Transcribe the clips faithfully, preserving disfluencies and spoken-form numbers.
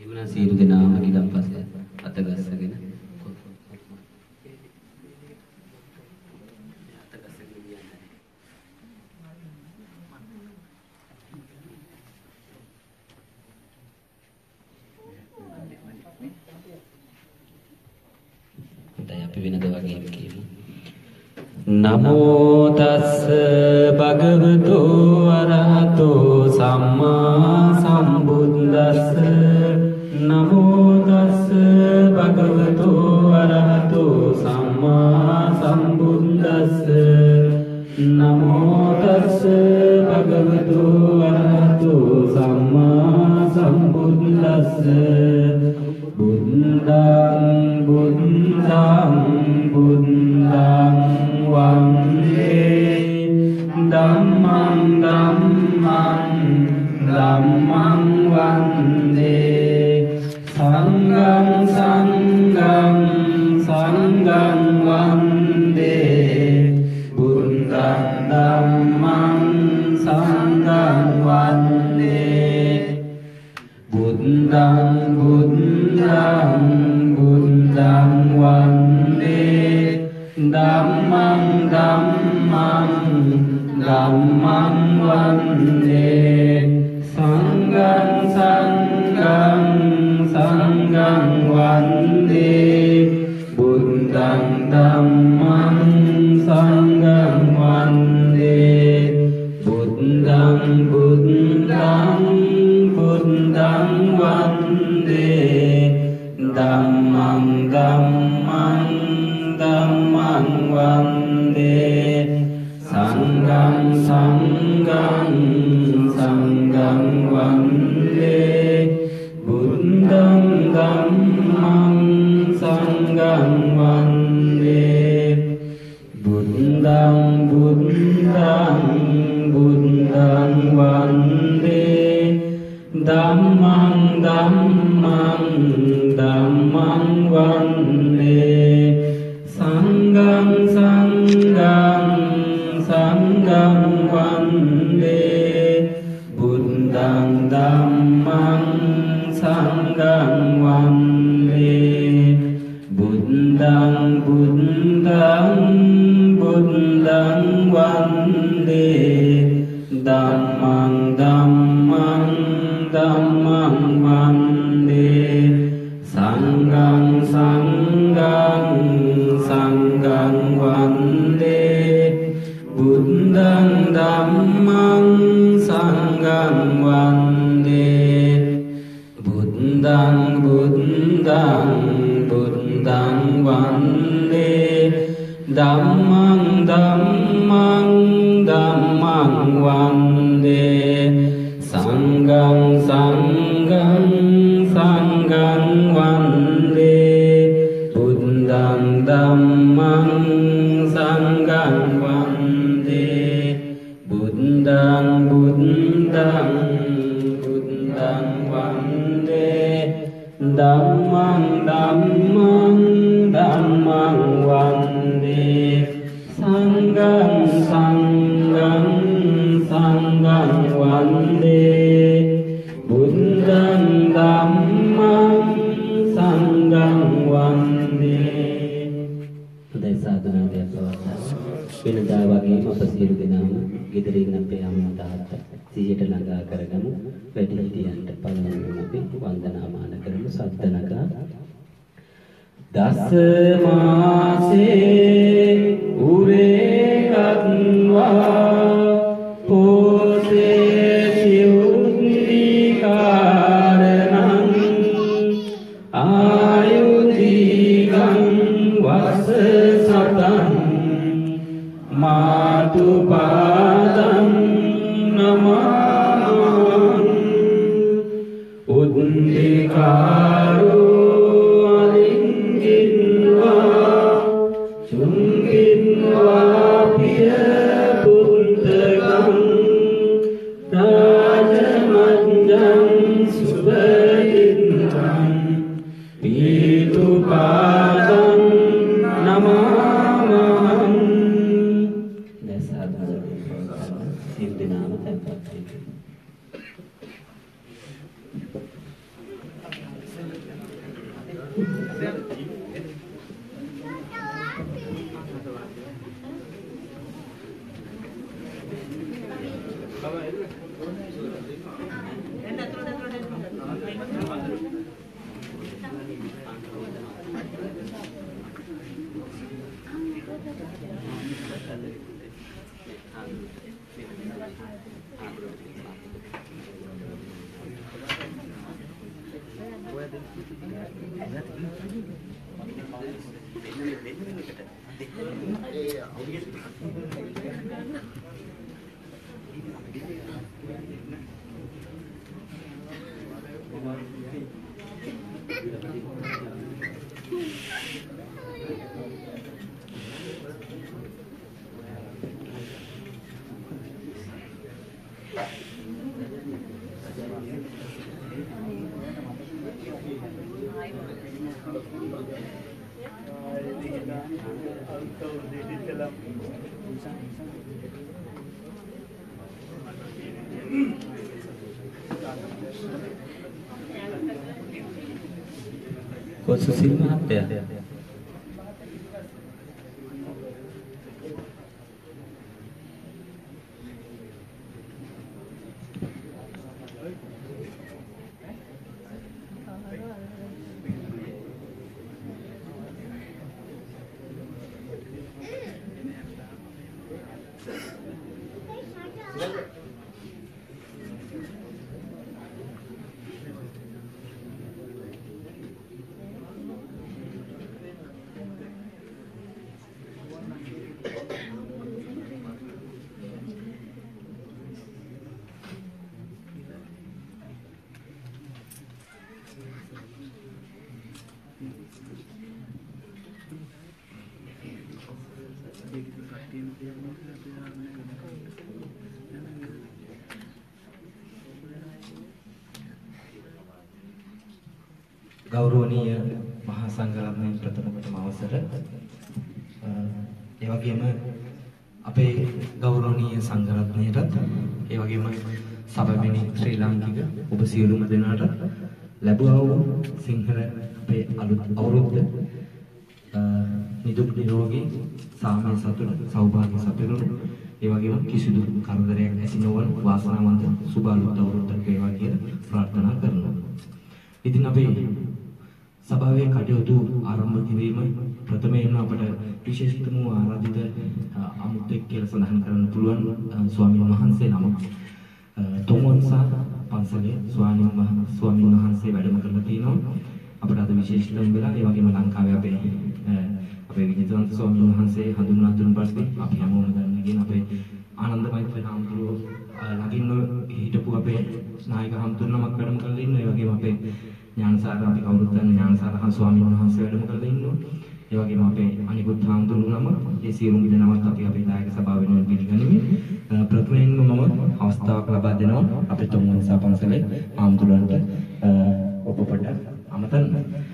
එහෙමනම් සියලු දෙනාම ගිලම්පස්සේ අත ගස්සගෙන වෙනද වගේම කියමු. නමෝ තස්ස භගවතු අරහතෝ සම්මා සම්බුද්දස්ස නමෝ තස්ස භගවතු අරහතෝ සම්මා සම්බුද්දස්ස නමෝ තස්ස භගවතු අරහතෝ සම්මා සම්බුද්දස්ස බුද්ධං බුද්ධං බුද්ධං වන්දේ ධම්මං ධම්මං ධම්මං වන්දේ සංඝං සංඝං සංඝං වන්දේ බුද්ධං ධම්මං සංඝං වන්දේ බුද්ධං බුද්ධං බුද්ධං වන්දේ ධම්මං ධම්මං ධම්මං වන්දේ සංඝං සංඝං සංඝං වන්දේ බුද්ධං ධම්මං සංඝං වන්දේ බුද්ධං බුද්ධං බුද්ධං වන්දේ ධම්මං ධම්මං ධම්මං වන්දේ සංඝං සංඝං සංඝං වන්දේ බුද්ධං ධම්මං සංඝං වන්දේ බුද්ධං බුද්ධං බුද්ධං වන්දේ ධම්මං ධම්මං ධම්මං වන්දේ සංඝං සංඝං සංඝං වන්දේ බුද්ධං ධම්මං සංඝං වන්දේ බුද්ධං බුද්ධං බුද්ධං වන්දේ ධම්මං ධම්මං ධම්මං වන්දේ සංඝං සංඝං සංඝං වන්දේ බුද්ධං ධම්මං සංඝං වන්දේ බුද්ධං බුද්ධං බුද්ධං වන්දේ ධම්මං ධම්මං ධම්මං වන්දේ සංඝං සංඝං සංඝං වන්දේ බුද්ධං ධම්මං සංඝං වන්දේ බුද්ධං බුද්ධං බුද්ධං වන්දේ ධම්මං ධම්මං ධම්මං වන්දේ සංඝං සංඝං සංඝං වන්දේ බුද්ධං ධම්මං සංඝං වන්දේ. උදේ සාධනාවේ පවත්තා වෙනදා වගේම අප සියලු දෙනාම ගෙදරින් අපේ අම්මා තාත්තා සියයට ළඟා කරගමු. වැඩිහිටියන්ට පළමුවෙන් අපි වන්දනාමාන කරමු. සද්දනගා දස මාසේ උරේ කත්වා පොසේ සිවුනි කාරණං ආයුධිගං වස සතං මාතු පාදං නමං උද්දිකාරෝ Susil මහත්තයා ගෞරවනීය මහා සංඝරත්නයේ ප්‍රථම ප්‍රථම අවසර ඒ වගේම අපේ ගෞරවනීය සංඝරත්නයටත් ඒ වගේම සබැවිනි ශ්‍රී ලාංකික ඔබ සියලුම දෙනාට ලැබුවා වූ සිංහල අපේ අලුත් අවුරුද්ද නිදුක් නිරෝගී සාමය සතුට සෞභාග්‍ය සපිරුණු ඒ වගේම කිසිදු කරදරයක් නැති නොවන වාසනාවන්ත සුබ අලුත් අවුරුද්දක් වේවා කියලා ප්‍රාර්ථනා කරනවා. ඉතින් අපි සභාවේ කටයුතු ආරම්භ කිරීම ප්‍රථමයෙන්ම අපට විශේෂිතම ආරාධිත අමුත්‍යෙක් කියලා සඳහන් කරන්න පුළුවන් ස්වාමීන් වහන්සේ නමක් තොමොන්සා පන්සලේ ස්වාමීන් ස්වාමීන් වහන්සේ වැඩම කරලා තිනවා. අපට අද විශේෂිතම වෙලා ඒ වගේම ලංකාවේ අපේ අපේ විජිතවන්ත ස්වාමීන් වහන්සේ හඳුන්වා දුන් පස්සේ අපි හැමෝම දන්නගෙන අපේ ආනන්ද මෛත්‍රී හාමුදුරුවෝ ළඟින්ම හිටපු අපේ නායක හාමුදුරුවෝ නමක් වැඩම කරලා ඉන්නවා. ඒ වගේම අපේ ඥානසාර අපි කවුරුත් දන්න ඥානසාර ස්වාමීන් වහන්සේ වැඩම කරලා ඉන්නවා. ඒ වගේම අපේ අනිකුත් හාමුදුරුවෝ නම ඒ සියලුම දෙනාවත් අපි අපේ දායක සභාව වෙනුවෙන් පිළිගනිමින් ප්‍රථමයෙන්ම මම අවස්ථාවක් ලබා දෙනවා අපේ තොම්වනසා පන්සලේ හාමුදුරුවන්ට ඔබ පොඩ්ඩක් අමතන්න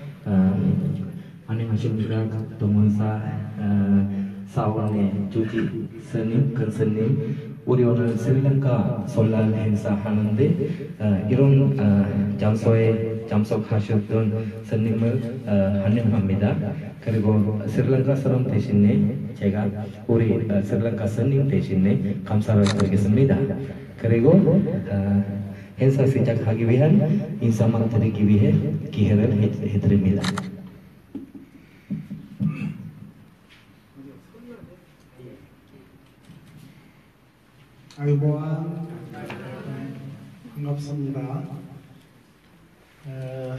අනේ මශින්ද්‍රා තොම්වනසා सावने चूची सनी कंसनी उरियोन श्रीलंका सोलाल हिंसा हनंदे इरोन जामसोए जामसोक हाशुद्दोन सन्निमल हन्ने हमिदा करीबो श्रीलंका सरम तेशिने 제가 우리 श्रीलंका सन्님 대신에 감사를 드리겠습니다. 그리고 행사 시작하기 위한 인사만 드리기 위해 기회를 해드립니다. 아이고와 반갑습니다. 에,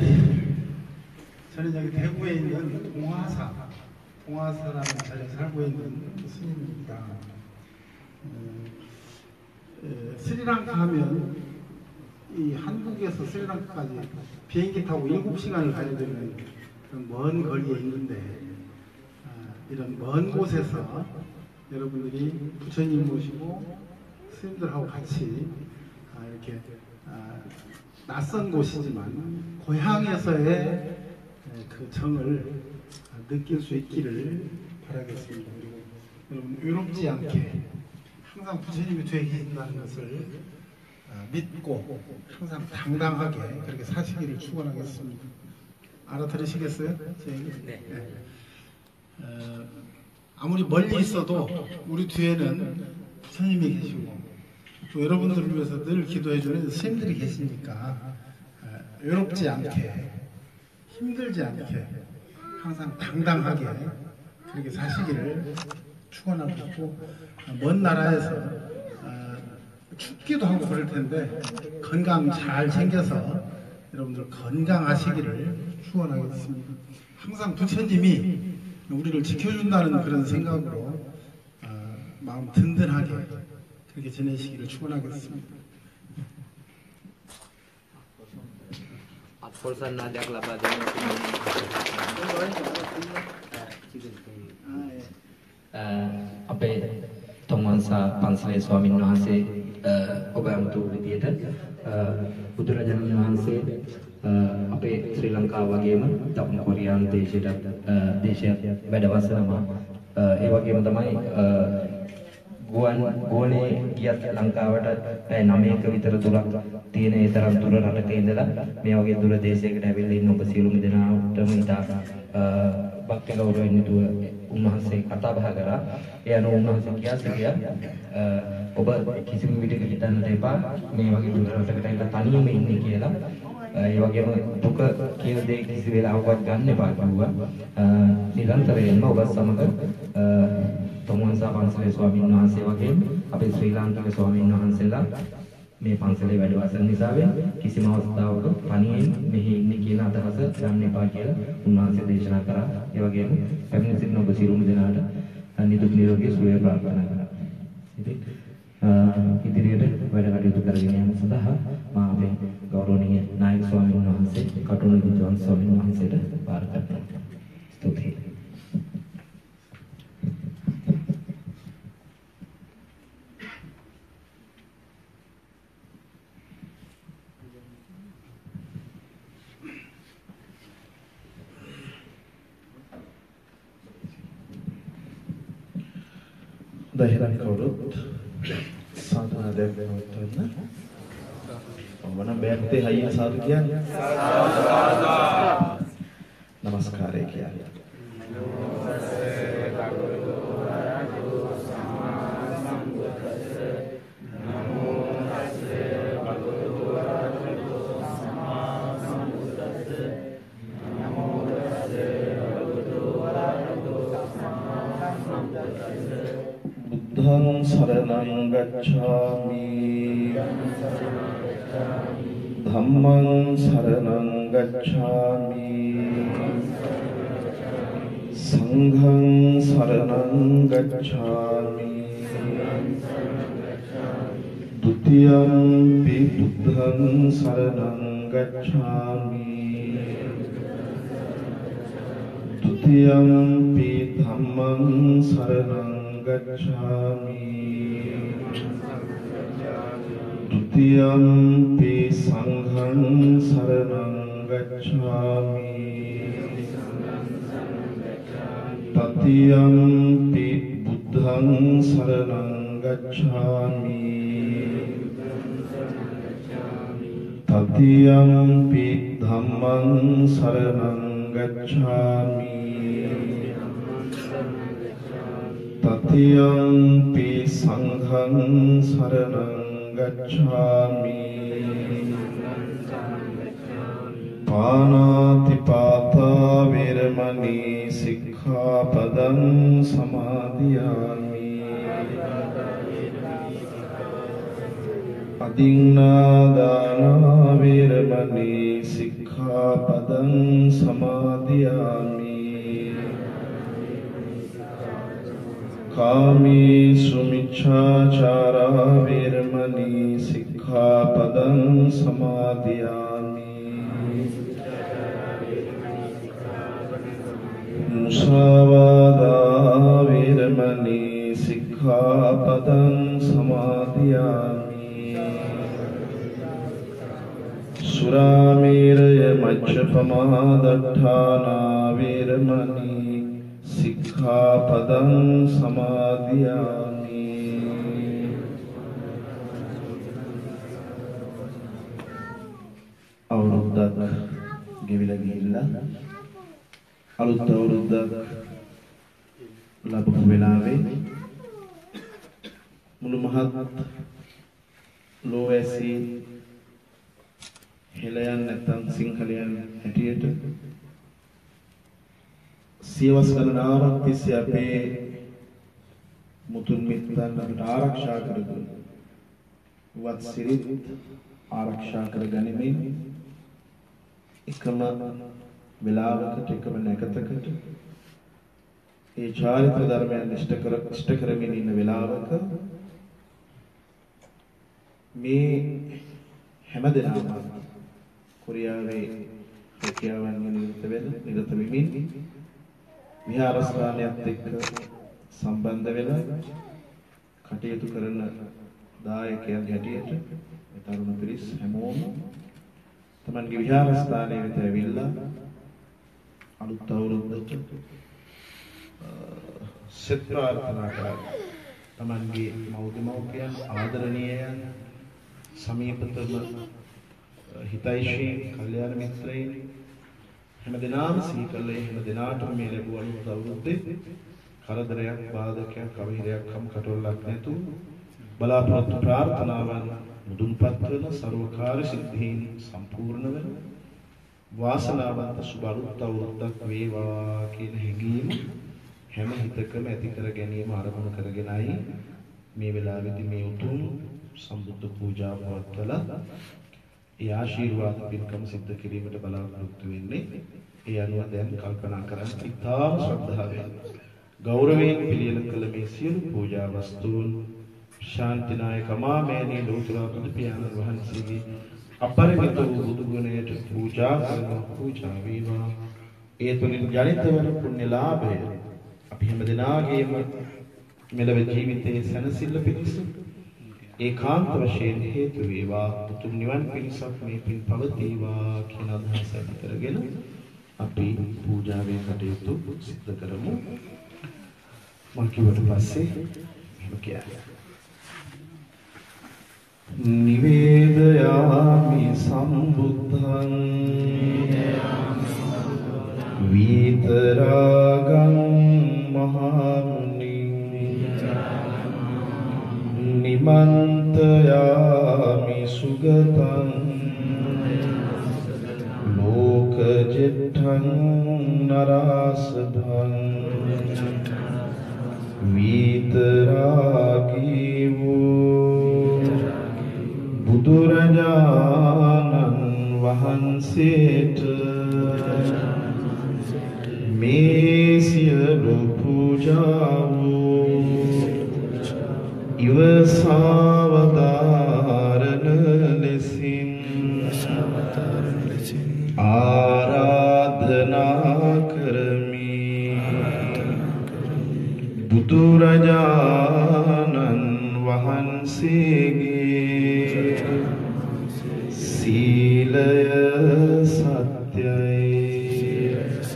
저는 여기 대구에 있는 동화사, 동화사라는 자리에 살고 있는 스님입니다. 에, 에, 스리랑카 하면 이 한국에서 스리랑카까지 비행기 타고 일곱 시간을 가야 되는 그런 먼 거리에 있는데 아, 이런 먼 곳에서 여러분들이 부처님 모시고 스님들하고 같이 아, 이렇게 아, 낯선 곳이지만 고향에서의 그 정을 느낄 수 있기를 바라겠습니다. 그리고 여러분 외롭지 않게 항상 부처님이 뒤에 계신다는 것을 아, 믿고 항상 당당하게 그렇게 사시기를 축원하겠습니다. 알아들으시겠어요? 제 얘기? 네. 네. 어, 아무리 멀리 있어도 우리 뒤에는 스님이 계시고 또 여러분들을 위해서 늘 기도해주는 스님들이 계시니까 어, 외롭지 않게 힘들지 않게 항상 당당하게 그렇게 사시기를 축원하고 있고 먼 나라에서 어, 춥기도 하고 그럴 텐데 건강 잘 챙겨서 여러분들 건강하시기를 축원하겠습니다. 항상 부처님이 우리를 지켜준다는 그런 생각으로 어, 마음 든든하게 그렇게 지내시기를 축원하겠습니다. 앞으로산나대학 라바드는 අපේ තොන්වන්සා පන්සලේ ස්වාමීන් වහන්සේ ඔබ අමතු විදියට බුදුරජාණන් වහන්සේ අපේ ශ්‍රී ලංකාව වගේම දකුණු කොරියානු දේශයට දේශයක් වැඩවසනවා. ඒ වගේම තමයි ගුවන් ගුවනේ ගියත් ලංකාවට පැය නවයක විතර දුරක් තියෙන ඒ තරම් දුර රටක ඉඳලා මේ වගේ දුර දේශයකට ඇවිල්ලා ඉන්න ඔබ සියලුම දෙනාටම ඉතා භක්ති ගෞරවයෙන් යුතුව උන්වහන්සේ කතා බහ කරා. ඒ අනුව උන්වහන්සේ කියා සිටියා ඔබ කිසිම විදිහක හිතන්නට එපා මේ වගේ දුර රටකට ඇවිල්ලා තනියම ඉන්නේ කියලා. ඒ වගේම දුක කියන දේ කිසි වෙලාවකවත් ගන්න එපා කිව්වා. නිරන්තරයෙන්ම ඔබ සමග තොන්වන්සා පන්සලේ ස්වාමීන් වහන්සේ වගේම අපේ ශ්‍රී ලාංකික ස්වාමීන් වහන්සේලා මේ පන්සලේ වැඩවසන නිසා කිසිම අවස්ථාවක තනියෙන් මෙහි ඉන්නේ කියන අදහස ගන්න එපා කියලා උන්වහන්සේ දේශනා කරා. ඒ වගේම පැමිණ සිටින ඔබ සියලුම දෙනාට නිදුක් නිරෝගී සුවය ප්‍රාර්ථනා කරා. ඉතින් ඉදිරියට වැඩ කටයුතු කරගෙන යාම සඳහා මා අපේ ගෞරවනීය නායක ස්වාමීන් වහන්සේ කටුණු විද්‍යාවන් ස්වාමීන් වහන්සේට බාර කරනවා. ස්තුතියි. දහිරන් කවුරුත් සාධනා දැක්වෙන්න වන බෑත්තේ හයිය සාදු කියන්නේ නමස්කාරය කියන්නේ බුද්ධං සරණං ගච්ඡාමි ධම්මං සරණං ගච්ඡාමි සංඝං සරණං ගච්ඡාමි ဒုတိယံ පි බුද්ධං සරණං ගච්ඡාමි ဒုတိယံ පි ධම්මං සරණං गच्छामि ဒုတိယံ පි සංඝං සරණං गच्छामि တတိယံ පි බුද්ධං සරණං गच्छामि တတိယံ පි ධම්මං සරණං गच्छामि තතියම්පි සංඝං සරණං ගච්ඡාමි පාණාතිපාතා වේරමණී සික්ඛාපදං සමාදියාමි අදින්නාදාන වේරමණී සික්ඛාපදං සමාදියාමි කාමේසු මිච්ඡාචාරා වේරමණී සික්ඛාපදං සමාදියාමි මුසාවාදා වේරමණී සික්ඛාපදං සමාදියාමි සුරාමේරය මච්ඡපමා දට්ඨානා වේරමණී සික්ඛාපදං සමාදියාමි අවුරුද්දක් ගෙවිලා ගිහිල්ලා අලුත් අවුරුද්දක් ලැබපු වෙලාවේ මුළු මහත් ලෝවැසි හෙළයන් නැත්නම් සිංහලයන් හැටියට සියවස් ගණනාවක් තිස්සේ අපේ මුතුන් මිත්තන් අපිට ආරක්ෂා කරගන්න වත් සිරිත් ආරක්ෂා කරගනිමින් එකම වෙලාවකට එකම නැකතකට ඒ චාරිත්‍ර ධර්මයන් ඉෂ්ට කර ඉෂ්ට කරමින් ඉන්න වෙලාවක මේ හැමදෙනාම කොරියාවේ හැකියාවන් නිරත වෙන නිරත වෙමින් විහාරස්ථානයත් එක්ක සම්බන්ධ වෙලා කටයුතු කරන දායකයන් හැටියට මේ තරුණ පිරිස් හැමෝම තමන්ගේ විහාරස්ථානයේ වෙත ඇවිල්ලා අලුත් අවුරුද්දට සෙත් ප්‍රාර්ථනා කරා. තමන්ගේ මව්දමව්පියන් ආදරණීයයන් සමීපතම හිතයිෂී කල්යාණ මිත්‍රයින් හැමදෙනාම සිහි කළේ හැමදෙනාටම මේ ලැබුව අලුත් අවුරුද්දේ කරදරයක් බාධකයක් අවහිරයක් කම් කටොල්ලක් නැතුව බලාපොරොත්තු ප්‍රාර්ථනාවන් මුදුන්පත් කරන ਸਰවකාර්ය සිද්ධීන් සම්පූර්ණ වෙන වාසනාවන්ත සුබ අලුත් අවුරුද්දක් වේවා කියන හැඟීම හැම හිතකම ඇති කර ගැනීම ආරම්භ කරගෙනයි මේ වෙලාවේදී මේ උතුම් සම්බුද්ධ පූජා පවත්වලා ඒ ආශිර්වාද පින්කම සිද්ධ කිරීමට බලාපොරොත්තු වෙන්නේ. ඒ අනුව දැන් කල්පනා කරන් ඉතාම ශ්‍රද්ධාවෙන් ගෞරවයෙන් පිළියෙල කළ මේ සියලු පූජා වස්තුන් ශාන්තිනායක මාමෑණී ලෝතර බුදු පියාණන් වහන්සේගේ අපරිමිත වූ බුදු ගුණයට පූජා කරන පූජා වේවා. ඒ තුලින් ජනිත වන පුණ්‍ය ලාභය අපි හැම දිනාගේම මෙලව ජීවිතයේ සැනසෙල්ල පිණිස ඒකාන්ත වශයෙන් හේතු වේවා. උතුම් නිවන් පිණිසක් මේ පින් පවතිවා කියන අදහස ඇති කරගෙන අපි පූජාවේ කටයුතු සිදු කරමු. මම කිව්වට පස්සේ එහෙම කියන්නේ නිවේදයාමි සම්බුද්ධං විතරාගං මහමුනි නිමන්තයාමි සුගතං ලෝකජෙට්ඨං නරාසභං විතරාගී වූ බුදුරජාණන් වහන්සේට මේ සියලු පූජාවෝ ඉවසවතාරණ ලෙසින් ආරාධනා කරමි. බුදුරජාණන් වහන්සේගේ සීලය සත්‍යයි.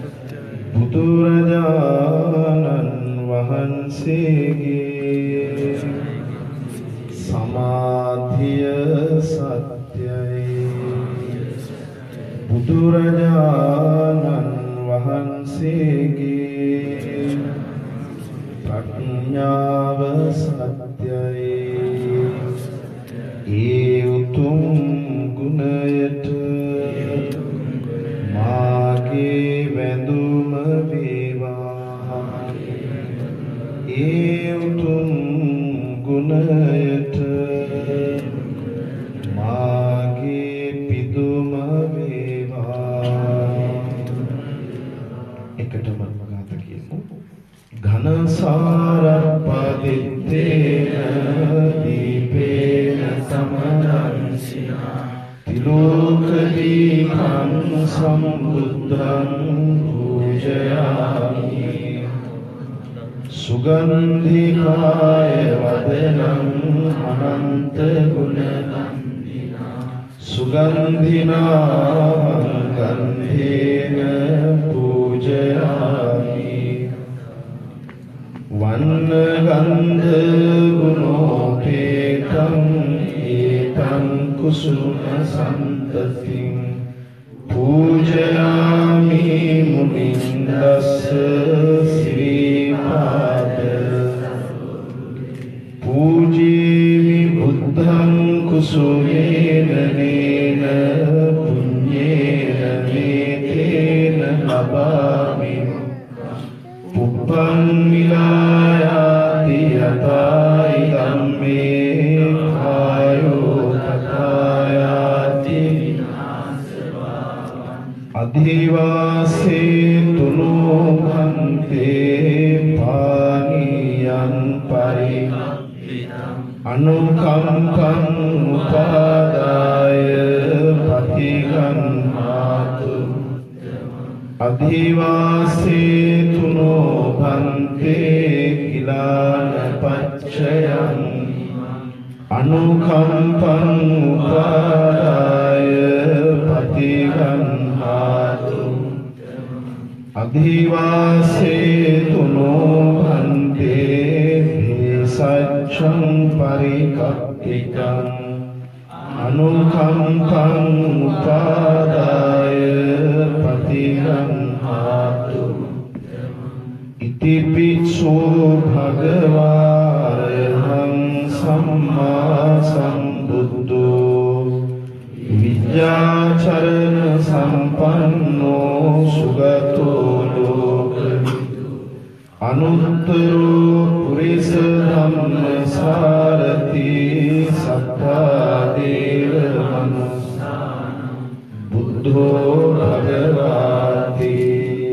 බුදුරජාණන් වහන්සේගේ සමාධිය සත්‍යයි. බුදුරජාණන් වහන්සේගේ ප්‍රඥාව සත්‍යයි. ඒ උතුම් ගුණයට මාගේ වැඳුම වේවා. ඒ උතුම් ගුණයට මාගේ පිදුම වේවා. එකටම ගාත කියමු. ඝන සාරපදිත්තේන දීපේන සමදංසිනා තිලෝක දීපං සම්බුද්ධං පූජයාමි. සුගන්ධිකාය වදනං අනන්ත ගුණනන්දිනා සුගන්ධිනා ගන්ධේන පූජයාමි. වන්න ගන්ධ ගුණෝපේතං ඒතං කුසුම සම්පතින් पूजयामि मुनिन्दस्स श्रीपाद पूजेमि बुद्धं कुसुमेन नेन पुण्येन मेतेन लभामि पुप्पं विलायाति यथा इदं मे कायो तथा याति अधिवासेतु नो भन्ते पानीयं परिकम्पितम् अनुकम्पम् उपादाय पथिगन्हातु अधिवासेतु नो भन्ते किलानपच्चयम् अनुकम्पम् उपादाय पथिगन्हातु अधिवासेतु नो भन्ते भेषजं परिकप्पितम् अनुकम्पम् उपादाय पथिगन्हातु इति पित्सो भगवारहं सम्मा सम्बुद्धो विद्याचरण संपन्नो सुगतो लोकविदु अनुत्तरो पुरुष धम्म सारथि सत्ता देव मनुष्यानां बुद्धो भगवाति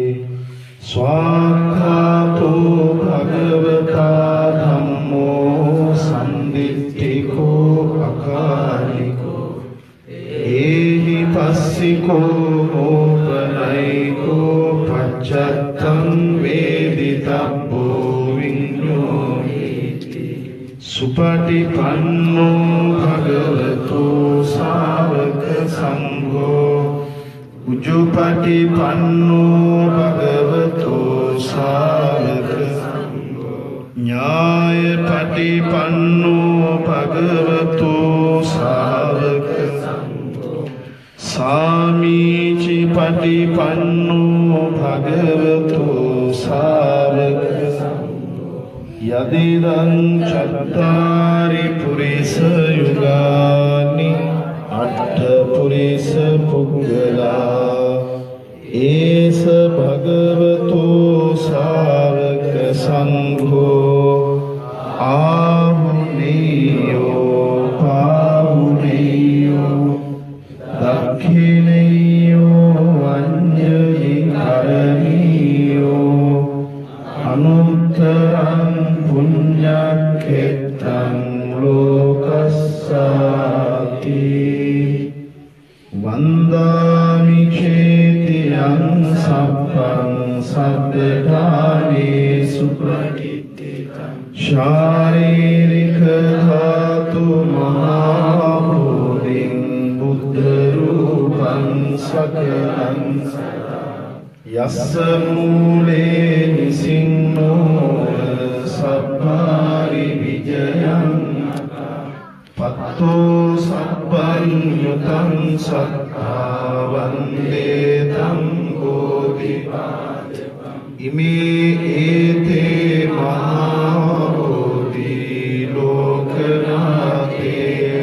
स्वाख्यातो भगवता धम्मो सन्दिट्ठिको अकालिको एहि पस्सिको मोपनैको पश्चात्तं वेदितव्यो विज्ञोहीति सुपटिपन्नो भगवतो सावक संघो उजुपटिपन्नो भगवतो सावक संघो न्यायपटिपन्नो भगवतो सावक संघो सामीचि पटिपन्नो भगवतो सावक संघो यदिदं चत्तारि पुरुष युगानि अट्ठ पुरुष पुग्गला एष भगवतो सावक संघो आहुनेयो पाहुनेयो दक्षिणेयो अंजलि करणीयो अनुत्तरं पुण्यक्षेत्रं लोकस्याति वन्दामि चेतियं सप्पं सद्धानेषु प्रतिष्ठितं शारीरिक धातु महाभूतिं बुद्धरूपं सकलं यस्य मूले निसिंहो सब्बारि विजयं पत्तो सब्बं युतं सत्ता वन्दे तं बोधिपादपम् इमे एते महाबोधि लोकनाथे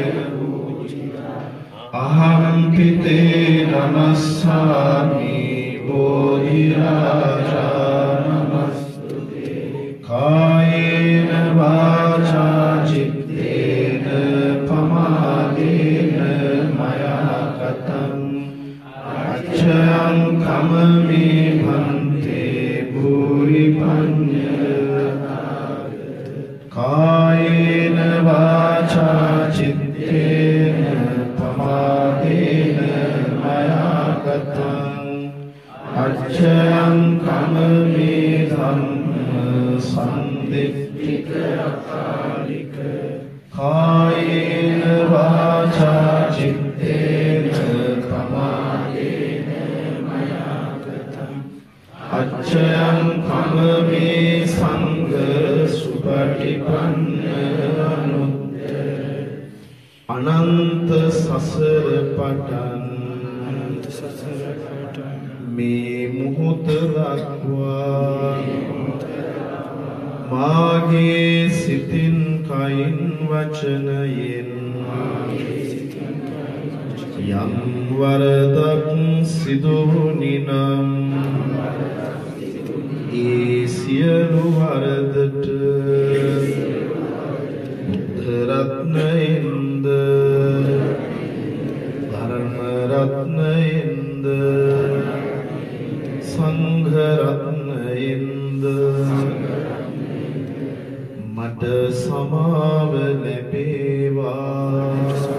अहं पिते नमस्सामि बोधिराजा नमस्तुते कायेन वाचा चित्तेन पमादेन मया कथम् अच्छयं कममे भन्ते भूरि कायेन वाचा चित्तेन पमादेन मया कथम् अच्छयं कममे धम्म सन्दिट्ठिक अकालिक कायेन वाचा चित्तेन पमादेन मया कथम् अच्छयं कममे संग सुपटिपन्न अनुत्तर अनंत ससर पटन මේ මොහොත දක්වා මාගේ සිතින් කයින් වචනයෙන් යම් වරදක් සිදු වුණි නම් ඒ සියලු වරදට බුද්ධ රත්නයෙන්ද ධර්ම රත්නයෙන්ද සංඝ රත්නයෙන්ද මට සමාව ලැබේවා.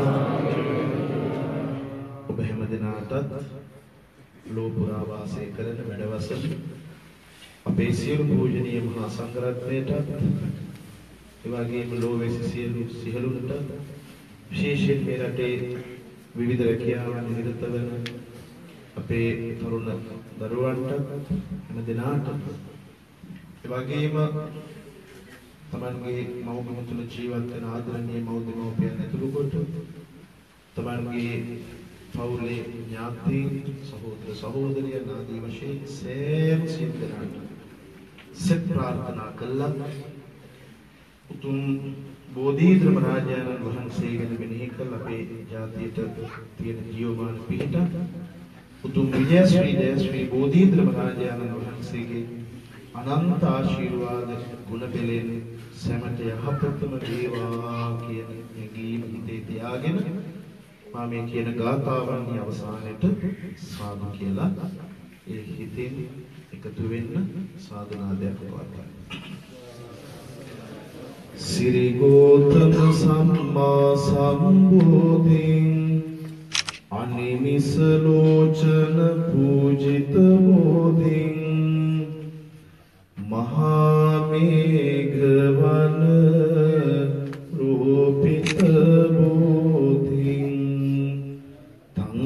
ඔබ හැම දිනාටත් ලෝපුරා වාසය කරන වැඩවසන අපේ සියලු පූජනීය මහා සංඝරත්නයටත් ඒ වගේම ලෝවැසි සියලු සිහලුන්ට විශේෂයෙන් මේ රටේ විවිධ රැකියාවන් නිරත වන අපේ තරුණ දරුවන්ට හැම දිනාටත් ඒ වගේම තමන්ගේ මව්බිම තුළ ජීවත් වෙන ආදරණීය මව් දෙමව්පියන් ඇතුළු කොට තමන්ගේ පවුලේ ඥාතීන් සහෝදර සහෝදරියන් ආදී වශයෙන් සෑම සිද්ධාන්ත සෙත් ප්‍රාර්ථනා කළා. උතුම් බෝධීධර්ම රාජානන් වහන්සේ ගැන මෙනෙහි කළ අපේ ජාතියට තියෙන ජීවමාන පිහිට උතුම් විජයශ්‍රී ජයශ්‍රී බෝධීධර්ම රාජානන් වහන්සේගේ අනන්ත ආශිර්වාද ගුණ පෙළෙන් සැමට යහපතම වේවා කියන හැඟීම හිතේ තියාගෙන මා මේ කියන ගාථාවන්ගේ අවසානයේට සාදු කියලා ඒ හිතෙන් එකතු වෙන්න සාදුනාදයක් පවත්වන්න. සිරි ගෝතම සම්මා සම්බෝධින් අනිමිස ලෝචන පූජිත බෝධින් මහා මේඝවන රූපිත බෝධින් තං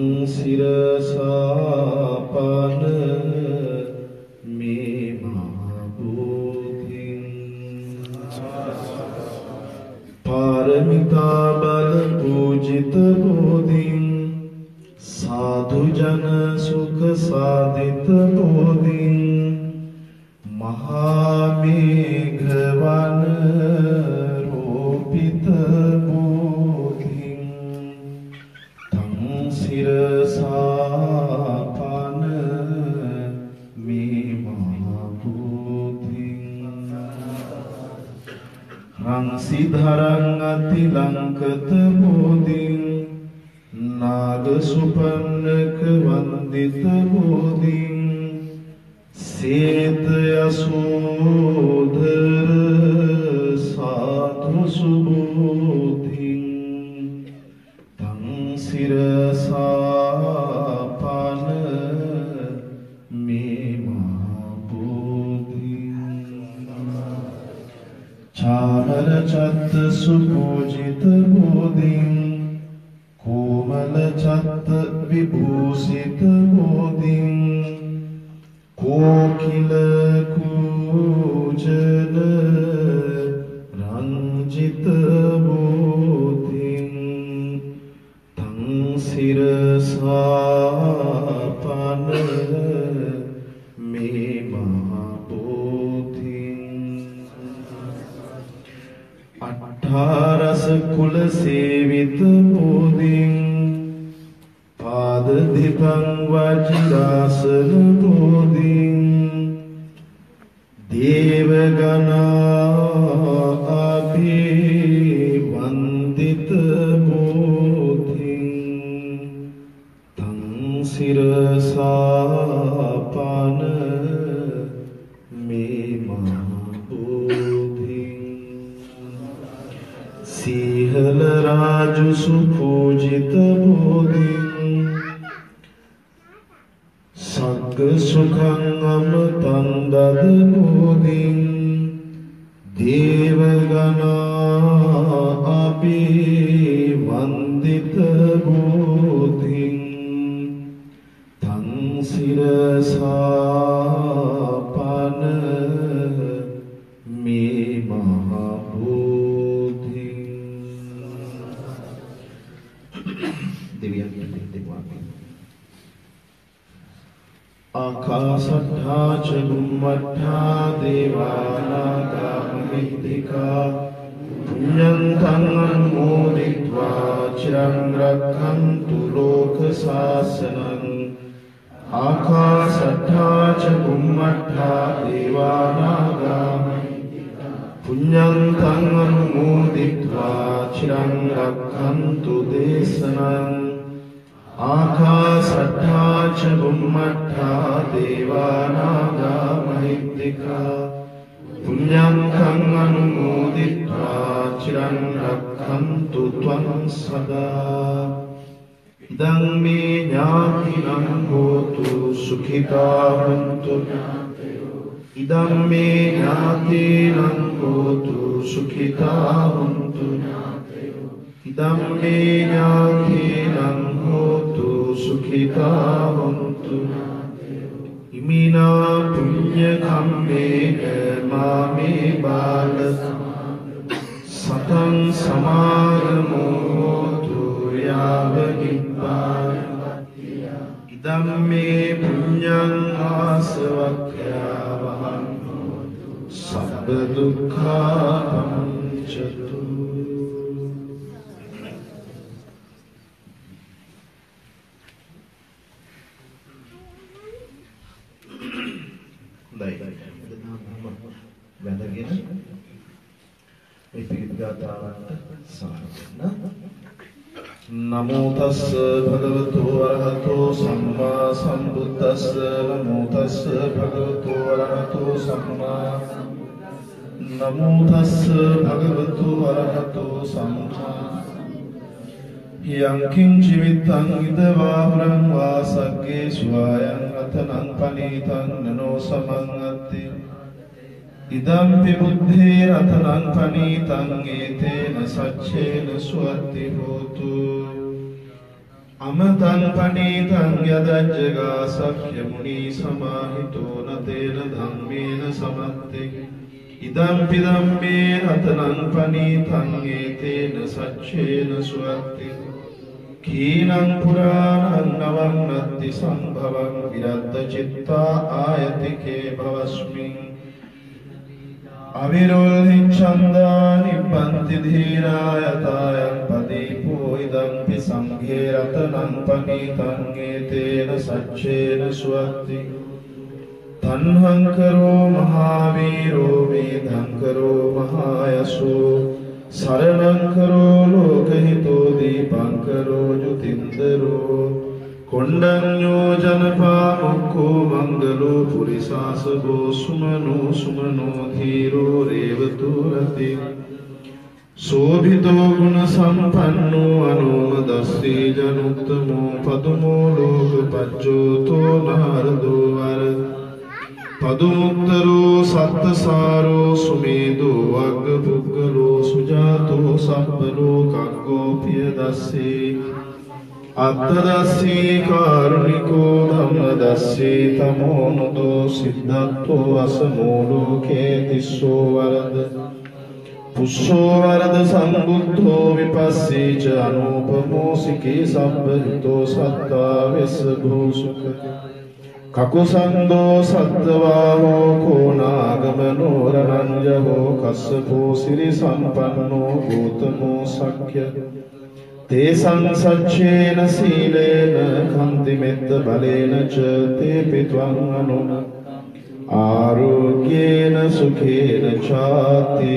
සිරසාපන මේ මහා බෝධින් පාරමිතා බල පූජිත බෝධින් සාධු ජන සුඛ සාධිත බෝධින් මහා මේඝවන රූපිත බෝධින් තං සිරසාපන මේ මහා බෝධින් රංසිධරං අතිලංකත බෝධින් නාග සුපන්නක වන්දිත බෝධින් සේත යසෝධර සාධු සුබෝධින් තං සිරසාපන මේ මහා බෝධින් චාමර චත්ත සුපූජිත බෝධින් कोमल छत विभूषित बोधिं कोकिल कूजल रंजित बोधिं तं सिरसापन मे महाबोधिं अट्ठारस कुल सेवित बोधिं पाद दीपं वज्रासन बोधिं देवगणा अभिवंदित बोधिं तं सिरसापन मे महाबोधिं सिंहल राजु सुपूजित बोधिं सग सुखं अमृतं दद बोधिं देवगणा अभिवंदित बोधिं तं सिरसापन मे महाबोधिं देवियां देवापि आकाशट्ठा च बुम्मट्ठा देवानागा महिद्दिका पुण्यन्तं अनुमोदित्वा चिरं रक्षन्तु लोकशासनम् आकाशट्ठा च बुम्मट्ठा देवानागा पुण्यन्तं अनुमोदित्वा चिरं रक्षन्तु देशनम् आकाशट्ठा च बुम्मट्ठा देवानागा महिद्दिका पुण्यन्तं अनुमोदित्वा चिरं रक्षन्तु त्वं सदा इदं मे ज्ञातिनं होतु सुखिता भवन्तु इदं मे ज्ञातिनं होतु सुखिता भवन्तु इदं मे ज्ञातिनं होतु सुखिता भवन्तु इमिना पुण्यकम्मेन मामे बाल सतं समागमो होतु यावनिब्बान इदं मे पुण्यं आसवक्यावहं सर्वदुःखापमुच्यतु වැඳගෙන මේ පිළිත් ගාථාවට සාරවන්න. නමෝ තස්ස භගවතු වරහතෝ සම්මා සම්බුද්දස්ස නමෝ තස්ස භගවතු වරහතෝ සම්මා නමෝ තස්ස භගවතු වරහතෝ සම්මා යං කිංචි විත්තං ඉදවාහුරං වාසග්ගේ සුවායං අතනං පනීතං නනෝ සමංගති ඉදම්පි බුද්ධේ රතනං පනීතං ඒතේන සච්චේන සුවත්ති හෝතු අමතං පනීතං යදජ්ජගා සක්්‍ය මුනි සමාහිතෝ නතේන ධම්මේන සමත්තේ ඉදම්පි ධම්මේ රතනං පනීතං ඒතේන සච්චේන සුවත්ති කීනං පුරාණං නවං නත්ති සම්භවං විරද්ද චිත්තා ආයතිකේ භවස්මින් අවිරෝධි ඡන්දා නිප්පන්ති ධීරා යතායන් පදීපෝ ඉදම්පි සංඝේ රතනං පනීතං ඒතේන සච්චේන සුවත්ති තණ්හං කරෝ මහාවීරෝ වේදං කරෝ මහායසෝ සරණං කරෝ ලෝකහිතෝ දීපං කරෝ ජුතින්දරෝ කොණ්ඩඤ්ඤෝ ජනපා මුක්ඛෝ මංගලෝ පුරිසාසවෝ සුමනෝ සුමනෝ ධීරෝ රේවතු රති සෝභිතෝ ගුණ සම්පන්නෝ අනුමදස්සී ජනුත්තමෝ පදුමෝ ලෝකපච්චෝතෝ නාරදෝ වර පදුමුත්තරෝ සත්තසාරෝ සුමේදෝ වග්ග පුග්ගලෝ සුජාතෝ සම්පලෝ කග්ගෝපිය දස්සේ අත්තදස්සී කාරුණිකෝ ධම්මදස්සී තමෝනුදෝ සිද්ධත්තෝ අසමෝ ලෝකේ තිස්සෝ වරද පුස්සෝ වරද සම්බුද්ධෝ විපස්සී ච අනූපමෝ සිකී සම්බරිතෝ සත්තා වෙස්ස භූසුක කකුසන්දෝ සත්තවාහෝ කෝනාගමනෝ රණංජහෝ කස්සපෝ සිරි සම්පන්නෝ ගෝතමෝ සක්්‍ය තේසං සච්චේන සීලේන කන්ති මෙත්ත බලේන ච තේ පිත්වං අනු ආරෝග්‍යේන සුඛේන චාති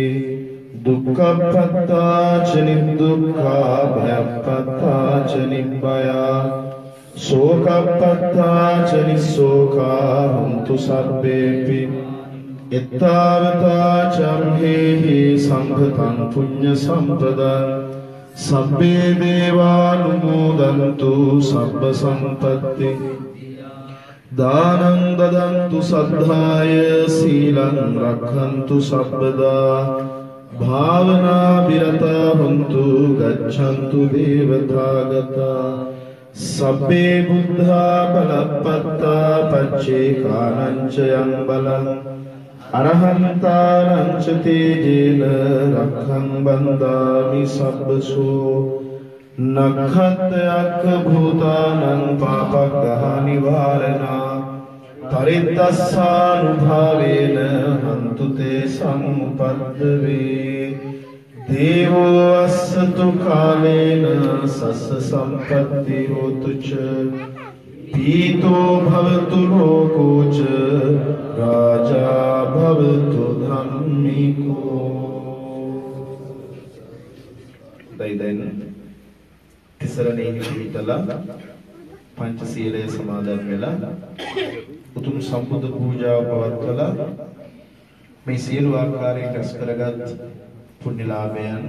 දුක්ඛපත්තා ච නිදුක්ඛා භයපත්තා ච නිබ්බයා සෝකප්පත්තා ච නිස්සෝකා හොන්තු සබ්බේපි එත්තාවතා චම්හෙහි සම්පතං පුඤ්ඤ සම්පදං සබ්බේ දේවානුමෝදන්තු සබ්බ සම්පත්ති දානං දදන්තු සද්ධාය සීලං රක්ඛන්තු සබ්බදා භාවනා විරතා හොන්තු ගච්ඡන්තු දේවතාගතා සබ්බේ බුද්ධා බලප්පත්තා පච්චේකානං ච යං බලං අරහන්තානං ච තේජේන රක්ඛං බන්දාමි සබ්බසෝ නක්ඛත්යක්ඛ භූතානං පාපග්ගහ නිවාරණා තරිද්දස්සානුභාවේන හන්තු තේ සම්පද්දවේ දේවෝ අස්සතු කාලේන සස්ස සම්පත්ති හෝතු ච පීතෝ භවතු ලෝකෝච රාජා භවතු ධම්මිකෝ. දෛදෙන් තිසරණේ හිතලා පංචශීලයේ සමාදන් වෙලා උතුම් සම්බුද්ධ පූජාව පවත්වලා මේ සියලු ආකාරයෙන් රැස් කරගත් පුණ්‍යලාභයන්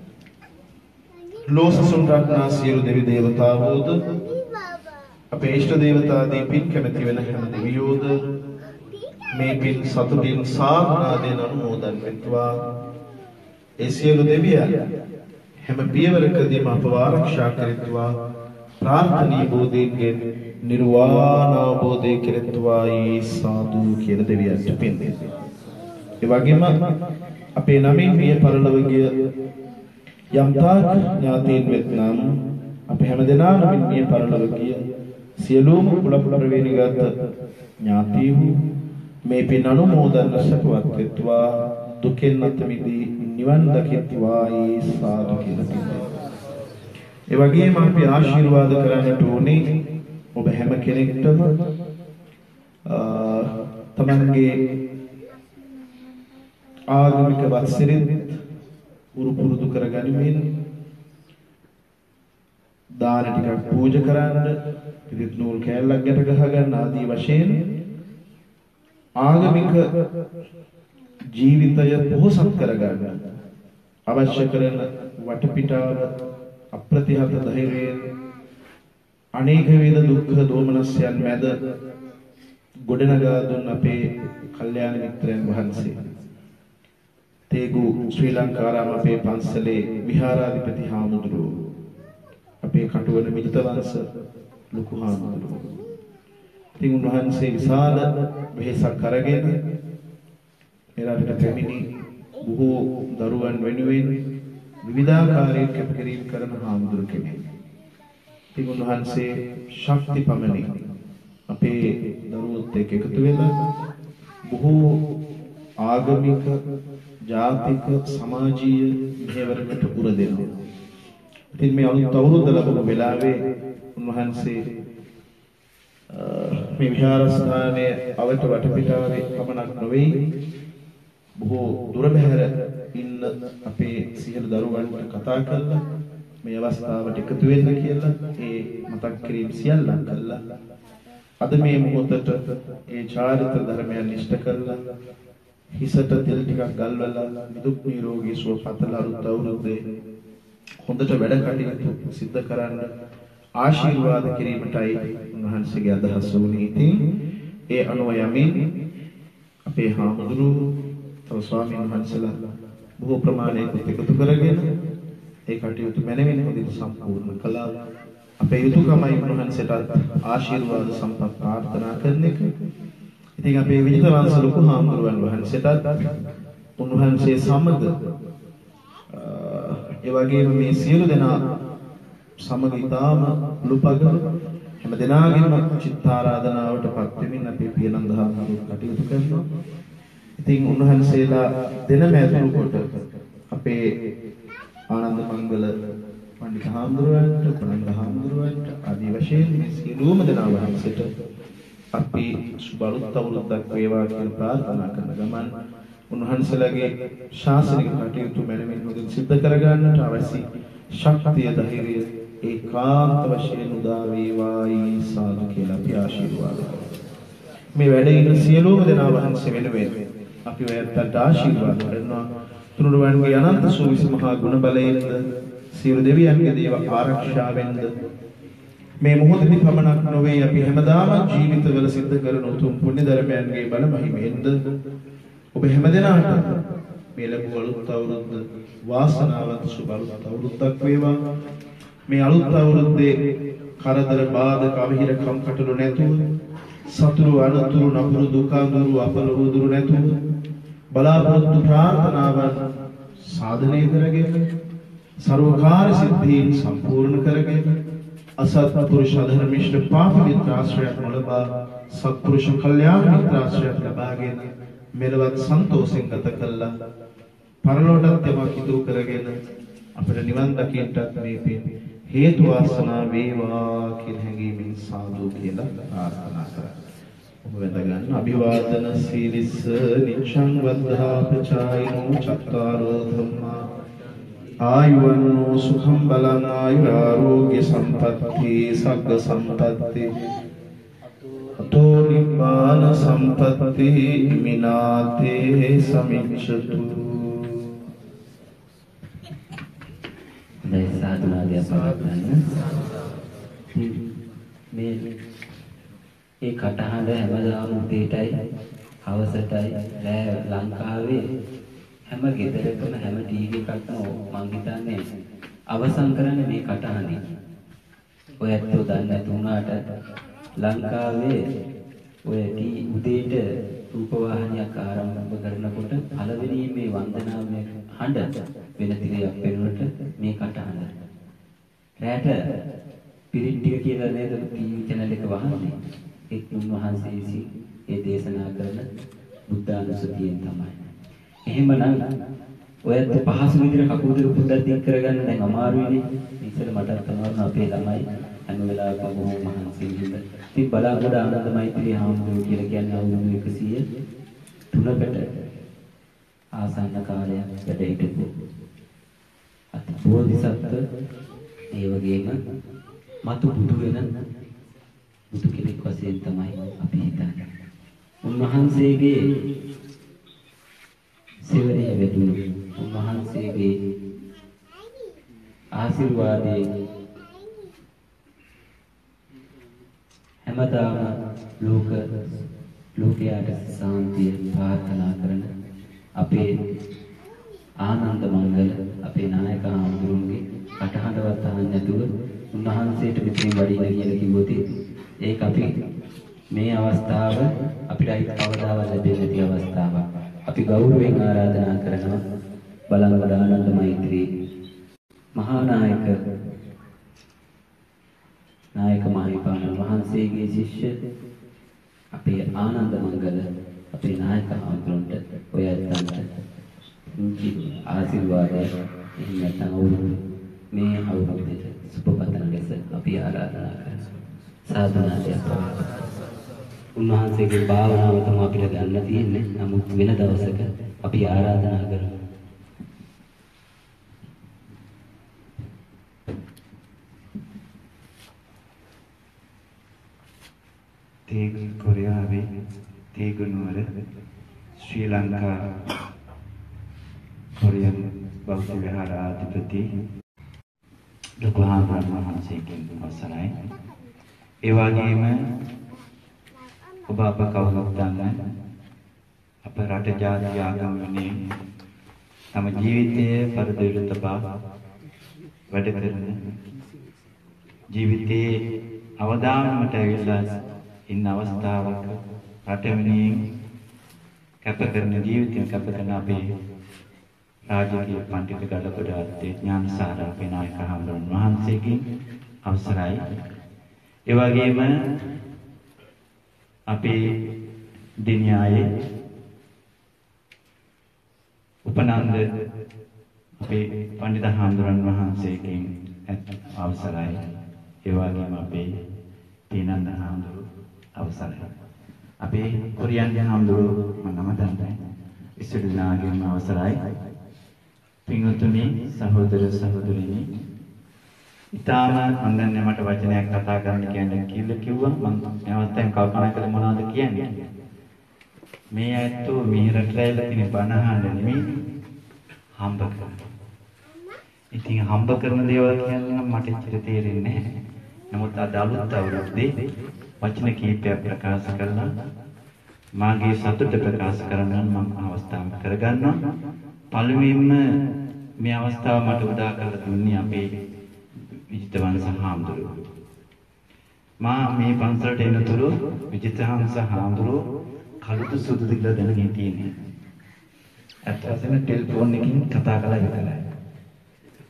ලෝසසුන් රත්නා සියලු දෙවි දේවතාවෝද අපේ ඉෂ්ට දේවතාදී පින් කැමැති වෙන හැම දෙවියෝද මේ පින් සතුටින් සාධනාදෙන් අනුමෝදන් වෙත්වා. ඒ සියලු දෙවියන් හැම පියවරකදීම අපව ආරක්ෂා කරත්වා. ප්‍රාර්ථනීය බෝධීන්ගෙන් නිර්වාණ අවබෝධය කෙරෙත්වායි සාදු කියලා දෙවියන්ට පින් දෙන්න. ඒ වගේම අපේ නමින් මිය පරලොව ගිය යම් තාක් ඥාතීන් වෙත්නම් අපේ හැමදෙනා නමින් මිය පරලොව ගිය සියලුම කුල ප්‍රවේණිගත ඥාතීහු මේ පින් අනුමෝදන් සපවත් වෙත්වා. දුකෙන් අත මිදී නිවන් දකිත්වායි සාදු කියලා පින් දෙන්න. ඒ වගේම අපි ආශිර්වාද කරන්නට ඕනේ ඔබ හැම කෙනෙක්ටම තමන්ගේ ආගමික වත්සිරිත් උරු පුරුදු කරගනිමින් දාන ටිකක් පූජා කරන්න, පිරිත් නූල් කෑල්ලක් ගැට ගහ ගන්න ආදී වශයෙන් ආගමික ජීවිතය පොහොසත් කරගන්න අවශ්‍ය කරන වටපිටාව අප්‍රතිහත ධෛර්යයෙන් අනේක වේද දුක්ඛ දෝමනස්යන් මැද ගොඩනගා දුන් අපේ කල්යාණ මිත්‍රයන් වහන්සේ තේගු ශ්‍රී ලංකාරාම අපේ පන්සලේ විහාරාධිපති හාමුදුරුවෝ අපේ කටුවන මිලිත වංශ ලොකු හාමුදුරුවෝ ඉතින් උන්වහන්සේ විශාල වෙහෙසක් අරගෙන එරටට පැමිණි බොහෝ දරුවන් වෙනුවෙන් විවිධාකාරයෙන් කැපකිරීම කරන හාමුදුරු කෙනෙක්. ඉතින් උන්වහන්සේ ශක්ති පමණින් අපේ දරුවොත් එක්ක එකතු වෙලා බොහෝ ආගමික, ජාතික, සමාජීය මෙහෙවරකට උර දෙනවා. ඉතින් මේ අලුත් අවුරුද්ද ලැබුණු වෙලාවේ උන්වහන්සේ මේ විහාරස්ථානයේ අවට වටපිටාවේ පමණක් නොවේ බොහෝ දුර බැහැර ඉන්න අපේ සියලු දරුවන්ට කතා කරලා මේ අවස්ථාවට එකතු වෙන්න කියලා ඒ මතක් කිරීම සියල්ලක් කළා. අද මේ මොහොතට ඒ චාරිත්‍ර ධර්මයන් ඉෂ්ට කරලා හිසට තෙල් ටිකක් ගල්වලා නිදුක් නිරෝගී සුව පතලා අලුත් අවුරුද්දේ හොඳට වැඩ කටයුතු සිද්ධ කරන්න ආශිර්වාද කිරීමටයි උන්වහන්සේගේ අදහස වුණේ. ඉතින් ඒ අනුව යමින් අපේ හාමුදුරුවෝ තව ස්වාමීන් වහන්සේලා බොහෝ ප්‍රමාණයක එකතු කරගෙන ඒ කටයුතු මැනවින් හොඳින් සම්පූර්ණ කළා. අපේ යුතුයකමයි උන්වහන්සේට ආශිර්වාද සම්පත් ප්‍රාර්ථනා කරන එක. ඉතින් අපේ විජිත වංශ ලොකු හාමුදුරුවන් වහන්සේටත් උන්වහන්සේ සමග ඒ වගේම මේ සියලු දෙනා සමග ඊටාම ලුපග හැම දෙනාගේම චිත්තාරාධනාවට පත් වෙමින් අපේ පියනන්ද හාමුදුරුවෝ කටයුතු කරනවා. ඉතින් උන්වහන්සේලා දෙනම ඇතුළු කොට අපේ ආනන්ද මංගල පඬිතු හාමුදුරුවන්ට, කොණන්ද හාමුදුරුවන්ට ආදී වශයෙන් මේ සියලුම දෙනා වහන්සේට අපි සුබලුත් අවුරුද්දක් වේවා කියලා ප්‍රාර්ථනා කරන ගමන් උන්වහන්සේලාගේ ශාසනික කටයුතු මැනවින් හොඳින් සිද්ධ කරගන්නට අවශ්‍ය ශක්තිය, ධෛර්යය ඒකාන්ත වශයෙන් උදා වේවායි සාදු කියලා අපි ආශිර්වාද කරනවා. මේ වැඩේ ඉන්න සියලුම දෙනා වහන්සේ වෙනුවෙන් අපි ඔයත් ආශිර්වාද කරනවා. තුනුරුවන්ගේ අනන්ත සූවිසි මහා ගුණ බලයෙන්ද සියලු දෙවියන්ගේ දේව ආරක්ෂාවෙන්ද මේ මොහොතේ පමණක් නොවේ අපි හැමදාම ජීවිතවල සිද්ධ කරන උතුම් පුණ්‍ය ධර්මයන්ගේ බල මහිමෙන්ද ඔබ හැමදෙනාට මේ ලැබුව අලුත් අවුරුද්ද වාසනාවන්ත සුබ අලුත් අවුරුද්දක් වේවා. මේ අලුත් අවුරුද්දේ කරදර බාධක අවහිර කම්කටොළු නැතුව සතුරු අනතුරු නපුරු දුක අඳුරු අපල උදුරු නැතුව බලාපොරොත්තු ප්‍රාර්ථනාවන් සාධනය කරගෙන සර්වකාර්ය සිද්ධීන් සම්පූර්ණ කරගෙන අසත්පුරුෂ අධර්මිෂ්ඨ පාප මිත්‍රාශ්‍රයත් නොලබා සත්පුරුෂ කල්යාණ මිත්‍රාශ්‍රයත් ලබාගෙන මෙලවත් සන්තෝෂෙන් ගත කළා. පරලෝකත් යමක් ඉදු කරගෙන අපිට නිවන් දකින්නත් මේ පින් හේතු වාසනා වේවා කියන හැඟීමෙන් සාදු කියලා ප්‍රාර්ථනා කරා. ඔබ වැඳ ගන්න. අභිවාදන සීලිස්ස නිච්ඡං වද්ධා ප්‍රචායිනෝ චත්තාරෝ ධම්මා ආයුවන්නෝ සුඛං බලං ආයුරාෝග්‍ය සම්පත්ති සග්ග සම්පත්ති අතෝ නිබ්බාන සම්පත්ති මිනාතේ සමිච්ඡතු. මේ සාධනාදී අපවත්න්න මේ ඒ කටහඬ හැමදාම උදේටයි හවසටයි රෑ ලංකාවේ හැම ගෙදරකම හැම ටීවී එකක්ම මං හිතන්නේ අවසන් කරන්නේ මේ කටහඬින්. ඔය ඇත්තෝ දන්නේ නැතුණාට ලංකාවේ ඔය ටී උදේට රූපවාහිනියක් ආරම්භ කරනකොට පළවෙනි මේ වන්දනාවේ හඬ වෙන තිරයක් වෙනකොට මේ කටහඬ. රැට පිරිට්ටික කියලා නේද ටීවී channel එක වහන්නේ. එක් උන්වහන්සේ විසින් ඒ දේශනා කරන බුද්ධානුස්සතියෙන් තමයි. එහෙමනම් ඔයත් පහසු විදිහට කකුල් දෙක පොඩ්ඩක් දික් කරගන්න දැන් අමාරුයිනේ. ඉතින් මටත් තමයි අපේ ළමයි හැම වෙලාවකම බොහොම මහන්සි වෙන්න. ඉතින් බලාපොරොත්තු ආනන්ද මෛත්‍රී හාමුදුරුවෝ කියලා කියන්නේ අවුරුදු එකසිය තුනකට ආසන්න කාලයක් වැඩ හිටපු අති බෝධිසත්ව ඒ වගේම මතු බුදු වෙන බුදු කෙනෙක් වශයෙන් තමයි අපි හිතන්නේ. උන්වහන්සේගේ සෙවණේ වෙදුණු උන්වහන්සේගේ ආශිර්වාදයෙන් හැමදාම ලෝක ලෝකයට සාන්තිය ප්‍රාර්ථනා කරන අපේ ආනන්ද මංගල අපේ නායක හාමුදුරුවන්ගේ කටහඬවත් අහන්න නැතුව උන්වහන්සේට මෙතෙන් වඩින්න කියලා කිව්වොත් ඒක අපි මේ අවස්ථාව අපිට කවදාවත් ලැබෙන්නේ නැති අවස්ථාවක්. අපි ගෞරවයෙන් ආරාධනා කරනවා බලංගොඩ ආනන්ද මෛත්‍රී මහා නායක නායක මහිපාණන් වහන්සේගේ ශිෂ්‍ය අපේ ආනන්ද මංගල අපේ නායක හාමුදුරන්ට ඔය ඇත්තන්ට ආශිර්වාදය එහෙම නැත්නම් අවුරුදු මේ අවුරුද්දේ සුබපතන ලෙස අපි ආරාධනා කරනවා. සාධනාදී උන්වහන්සේගේ භාවනාව තමයි අපිට ගන්න තියෙන්නේ. නමුත් වෙන දවසක අපි ආරාධනා කරමු. තේග කොරියාවේ තේගනුවර ශ්‍රී ලංකා කොරියන් බෞද්ධ විහාරාධිපති ලොකු හාමුදුරුවෝ වහන්සේගෙන් අවසරයි. ඒ වගේම ඔබ අප කවුරුත් දන්න අප රට ජාති ආගම වෙනුවෙන් තම ජීවිතය පරදෙවිට තබා වැඩ කරන ජීවිතයේ අවදානමට ඇවිල්ලා ඉන්න අවස්ථාවක රට වෙනුවෙන් කැප කරන ජීවිතය කැප කරන අපේ රාජකීය පඬිතුක ගලකොඩ අධ්‍ය ඥානසාර අපේ නායක හාමුදුරුවෝ වහන්සේගෙන් අවසරයි. ඒ වගේම අපේ දිනියායේ උපනන්ද අපේ පඬිත හාමුදුරන් වහන්සේගෙන් අවසරයි. ඒ වගේම අපේ තීනන්ද හාමුදුරුවෝ අවසරයි. අපේ කොරියන් හාමුදුරුවෝ මම නම දන්නේ ඉස්සෙල්ලාගෙන් අවසරයි. පින්වතුනි සහෝදර සහෝදරිනි ඊටාම මම දැන් මට වචනයක් කතා කරන්න කියන්නේ කියලා කිව්වා මම නැවතෙන් කල්පනා කළේ මොනවද කියන්නේ මේ ඇත්තෝ මිහිරට ඇවිල්ලා ඉන්නේ බණ අහන්න නෙමෙයි හම්බ කරනවා. ඉතින් හම්බ කරන දේවල් කියන්නේ මට ඉච්චර තේරෙන්නේ නැහැ. නමුත් අද අලුත් අවුරුද්දේ වචන කීපයක් ප්‍රකාශ කරලා මාගේ සතුට ප්‍රකාශ කරන්න මම අවස්ථාව කරගන්නවා. පළමුවෙන්ම මේ අවස්ථාව මට උදා කරලා දුන්නේ අපේ විජිතවංශ හාමුදුරුවෝ. මා මේ පන්සලට එනතුරු විජිතවංශ හාමුදුරුවෝ කළුද සුදුද කියලා දැනගෙන තියෙනවා. ඇත්ත වශයෙන්ම ටෙලිෆෝන් එකකින් කතා කරලා විතරයි.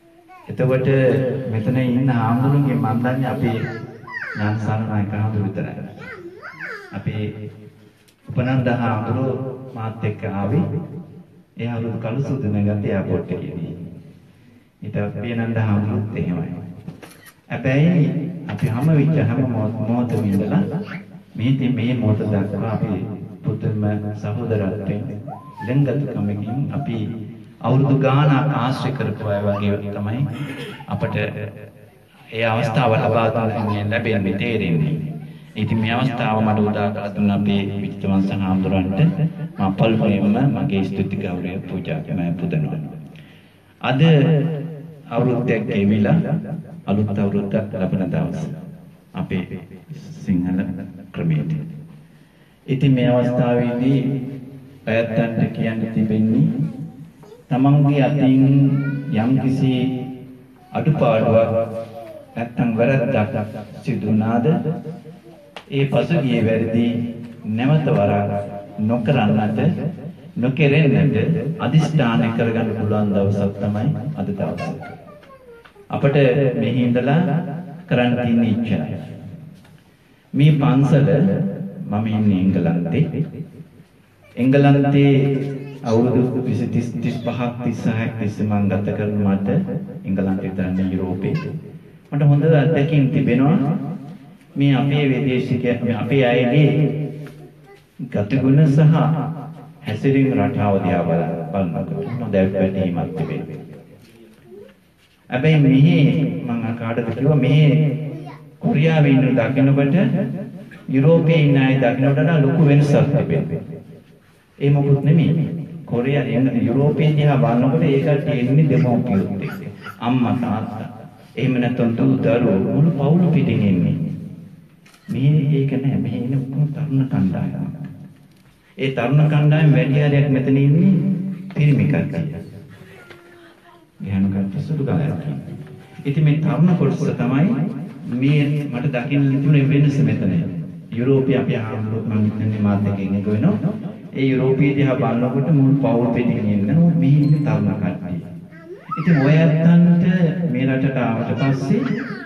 එතකොට මෙතන ඉන්න ආම්දුරුන්ගේ මන් දන්නේ අපේ ඥානසාර නායක ආම්දුරු විතරයි. අපේ උපනන්ද ආම්දුරු මාත් එක්ක ආවේ. ඒ අවුරුදු කළු සුදු නැගත්තේ එයාපෝට් එකේදී. ඊට පියනන්ද ආම්දුරුත් එහෙමයි. හැබැයි අපි හැම විට හැම මොහොතම ඉඳලා මේ මේ මොහොත දක්වා අපි පුදුම සහෝදරත්වයෙන් ලෙන්ගතුකමකින් අපි අවුරුදු ගානක් ආශ්‍රය කරපු අය වගේ තමයි අපට ඒ අවස්ථාව ලබා ගන්න ලැබෙන්නේ තේරෙන්නේ. ඉතින් මේ අවස්ථාව මට උදා කර දුන්න අපේ විචිතවංශ හාමුදුරන්ට මම පළමුවෙන්ම මගේ ස්තුති ගෞරවය පූජා පුදනවා. අද අවුරුද්දක් ගෙවිලා අලුත් අවුරුද්දක් ලබන දවස අපේ සිංහල ක්‍රමයට. ඉතින් මේ අවස්ථාවේදී අයත්තන්ට කියන්න තිබෙන්නේ තමන්ගේ අතින් යම්කිසි අඩුපාඩුවක් නැත්නම් වැරද්දක් සිදු වුණාද ඒ පසුගිය වැරදි නැවත වරක් නොකරන්නට නොකෙරෙන්නට අදිෂ්ඨාන කරගන්න පුළුවන් දවසක් තමයි අද දවස. අපිට මෙහි ඉඳලා කරන්න තියෙන ඉච්ඡාව. මේ පන්සල මම ඉන්නේ එංගලන්තේ. එංගලන්තේ අවුරුදු විසි තිස් පහක් තිස්හයක් තිස්සේ මම ගත කරන මට එංගලන්තේ තරම් යුරෝපේ මට හොඳ අත්දැකීම් තිබෙනවා. මේ අපේ විදේශිකයන් අපේ අයගේ ගතිගුණ සහ හැසිරීම රටාව දිහා බලනකොට හොඳ වැටහීමක් තිබෙනවා. හැබැයි මෙහි මම කාටද කිව්වා මේ කොරියාවේ ඉන්න දකින්නකොට යුරෝපයේ ඉන්න අය දකින්නට වඩා ලොකු වෙනසක් තිබෙනවා. ඒ මොකුත් නෙමෙයි. කොරියා යුරෝපයේ දිහා බලනකොට ඒකට එන්නේ දෙමෝපියොත් එක්ක. අම්මා තාත්තා. එහෙම නැත්නම් දරුවෝ මුළු පවුල පිටින් එන්නේ. මේ ඒක නෑ. මේ ඉන්න ඔක්කොම තරුණ කණ්ඩායම. ඒ තරුණ කණ්ඩායම වැඩි හරියක් මෙතන ඉන්නේ පිරිමි කට්ටිය. ගහන කට්ටිය සුදු ගාලා. ඉතින් මේ තරුණ කොටස තමයි මේ මට දකින්න ලැබුණේ වෙනස මෙතන. යුරෝපයේ අපි ආම්ලොත් මම හිතන්නේ මාත් එකකින් එක වෙනවා. ඒ යුරෝපයේ දිහා බලනකොට මුළු පවුල් පිටින් ඉන්න මේ ඉන්න තරුණ කට්ටිය. ඉතින් ඔය ඇත්තන්ට මේ රටට ආවට පස්සේ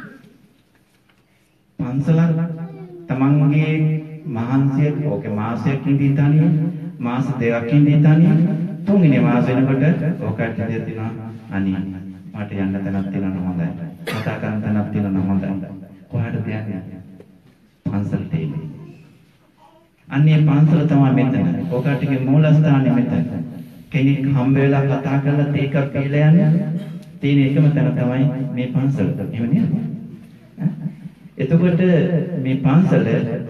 පන්සලක් තමන්ගේ මහන්සිය ඕකේ මාසයක් ඉඳී තනිය මාස දෙකක් ඉඳී තනිය තුන්වෙනි මාස වෙනකොට ඔකට දෙතිනවා අනේ මට යන්න තැනක් තියෙනවා හොඳයි කතා කරන්න තැනක් තියෙනවා හොඳයි කොහාටද යන්නේ පන්සලට එන්නේ අන්නේ පන්සල තමයි මෙතන ඔකටගේ මූලස්ථානේ මෙතන කෙනෙක් හම්බ වෙලා කතා කරලා තේකක් පීලා යන්නේ තියෙන එකම තැන තමයි මේ පන්සල එහෙම නේද එතකොට මේ පන්සල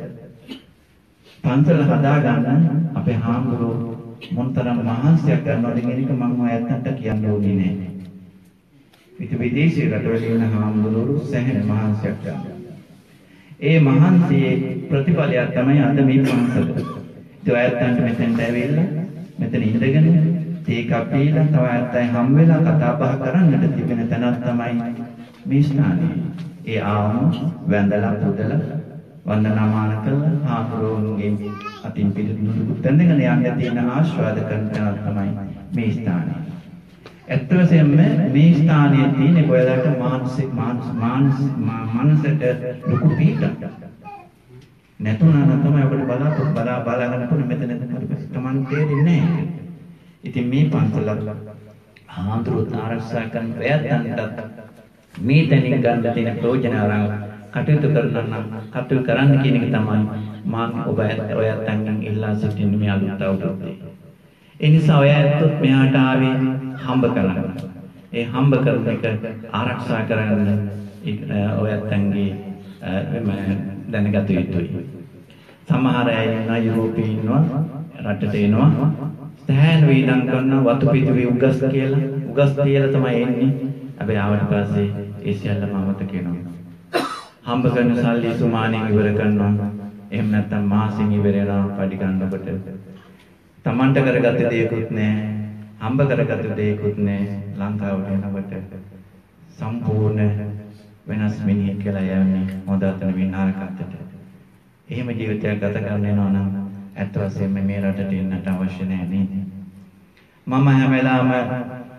පන්සල හදාගන්න අපේ හාමුදුරුවෝ මොන්තරම් මහන්සියක් ගන්නවද කියන එක මම ඔයයන්ට කියන්න ඕනේ නෑ. ඉතින් විදේශී රටවල ඉන්න හාමුදුරුවෝ සෑහෙන මහන්සියක් ගන්නවා. ඒ මහන්සියේ ප්‍රතිඵලයක් තමයි අද මේ පන්සල. ඉතින් ඔයයන්ට මෙතෙන්ට ඇවිල්ලා මෙතන ඉඳගෙන තේක අපේලා තව අයත් හම් වෙලා කතා බහ කරන්නට තිබෙන තැනක් තමයි මේ ස්ථානය. ඒ ආවම වැඳලා පුදලා වන්දනාමාන කළා හාමුදුරුවන්ගේ අතින් පිළිතුරු දෙන්නගෙන යන්න තියෙන ආශාද කරන තැනක් තමයි මේ ස්ථානය. ඇත්ත වශයෙන්ම මේ ස්ථානයේ තියෙන කොයලට මානසික මානසික මානසට ලොකු පීඩක් නැතුණා නම් තමයි අපිට බලාපොරොත්තු බලා බලාගෙන පුන මෙතන තමන් තේරෙන්නේ නැහැ. ඉතින් මේ පන්සල හාමුදුරුවෝ ආරක්ෂා කරන ප්‍රයත්නකට මේ තැනින් ගන්න තියෙන ප්‍රයෝජන අරන් කටයුතු කරනවා නම් කටයුතු කරන්න කියන එක තමයි මම ඔබ ඔයත් අංගෙන් ඉල්ලා සිටින්නේ මේ අලුත් අවුරුද්දේ. ඒ නිසා ඔය ඇත්තොත් මෙහාට ආවේ හම්බ කරගන්න. ඒ හම්බ කරන එක ආරක්ෂා කරගන්න ඔයත් අංගේ දැනගත යුතුයි. සමහර අය ඉන්නවා යුරෝපයේ ඉන්නවා රටට එනවා සෑහෙන වේදම් කරන වතු පිටුවේ උගස් කියලා උගස් කියලා තමයි එන්නේ. හැබැයි ආවට පස්සේ ඒ සියල්ලම අමතක වෙනවා. හම්බ කරන සල්ලි සුමානෙන් ඉවර කරනවා. එහෙම නැත්නම් මාසෙන් ඉවර වෙනවා පඩි ගන්නකොට. Tamanට කරගත්ත දෙයක්වත් නැහැ. හම්බ කරගත්ත දෙයක්වත් නැහැ. ලංකාවට එනකොට සම්පූර්ණ වෙනස් මිනිහෙක් කියලා යන්නේ හොඳ අතන විනාරකත්තට. එහෙම ජීවිතයක් ගත කරන්න යනවා නම් ඇත්ත වශයෙන්ම මේ රටට එන්නට අවශ්‍ය නැහැ නේද? මම හැම වෙලාවෙම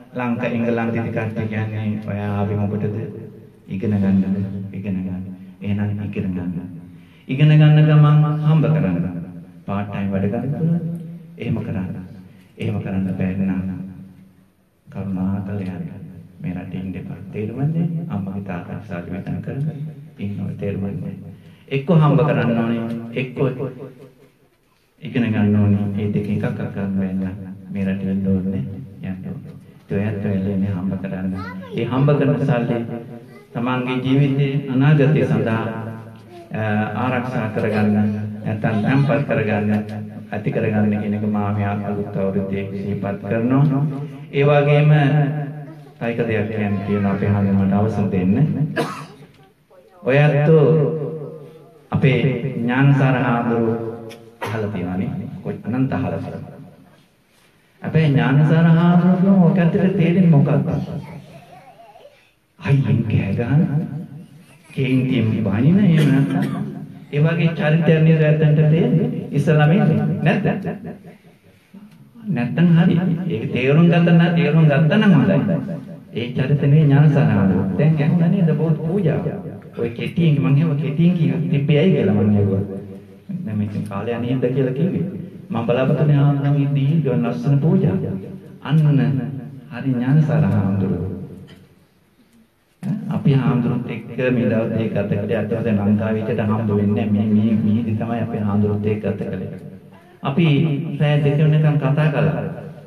ලංකා එංගලන්තෙදි කට්ටිය කියන්නේ ඔයා ආවේ මොකටද? ඉගෙන ගන්නද? ඉගෙන ගන්න. එහෙනම් ඉගෙන ගන්න. ඉගෙන ගන්න ගමන් හම්බ කරන්න. පාර්ට් ටයිම් වැඩ ගන්න පුළුවන්. එහෙම කරන්න. එහෙම කරන්න බැරි නම් කරුණාකර යන්න. මේ රටේ ඉන්න එපා. තේරුම්ද? අම්මගේ තාත්තා සාදු වෙතන කරගෙන ඉන්නවා තේරුම්ද? එක්ක හම්බ කරන්න ඕනේ. එක්ක ඉගෙන ගන්න ඕනේ. මේ දෙක එකක් කරන්න වෙන්න. මේ රටේ ඉන්න ඕනේ. යන්න. ඒත් වෙලෙන්නේ හම්බ කරන්න. ඒ හම්බ කරන සල්ලි තමන්ගේ ජීවිතයේ අනාගතය සඳහා ආරක්ෂා කරගන්න නැත්නම් තැන්පත් කරගන්න ඇති කරගන්න කියන එක මා මේ අලුත් අවුරුද්දේ සිහිපත් කරනවා. ඒ වගේම තයික දෙයක් කියන්න තියෙනවා අපේ හැමෝටම අවසර දෙන්න. ඔයත් අපේ ඥානසාර හාමුදුරුවෝ අහලා තියෙනවානේ. කොයි අනන්ත අහලා තියෙනවා. අපේ ඥානසාර හාමුදුරුවෝ ඔකට තේරෙන්නේ මොකක්ද? අයියෙන් කෑ ගන්න. කේන් කේන් බානින එහෙම නැත්නම් ඒ වගේ චරිතයක් නේද ඇත්තන්ට තේරෙන්නේ? ඉස්ලාමයේ නැද්ද? නැත්තම් හරි. ඒක තේරුම් ගන්න නම් තේරුම් ගත්තා නම් හොඳයි. ඒ චරිතනේ ඥානසාර හාමුදුරුවෝ. දැන් ඇහුණා නේද බෞද්ධ පූජාව. ඔය කෙටියෙන් මම එහෙම කෙටියෙන් කිව්වා. තිබ්බේයි කියලා මම ඇහුවා. දැන් මේක කාලය නේද කියලා කිව්වේ. මම බලාපොරොත්තු වෙනා නම් ඉදී ගොන් ලස්සන පූජා. අන්න හරි ඥානසාර හාමුදුරුවෝ. අපි හාමුදුරුවොත් එක්ක මේ දවසේ ගත කළේ අදට ලංකාවේ ඉච්චට හම්බ වෙන්නේ මේ මේ මේදි තමයි අපි හාමුදුරුවොත් එක්ක ගත කළේ. අපි රෑ දෙක වෙනකන් කතා කළා.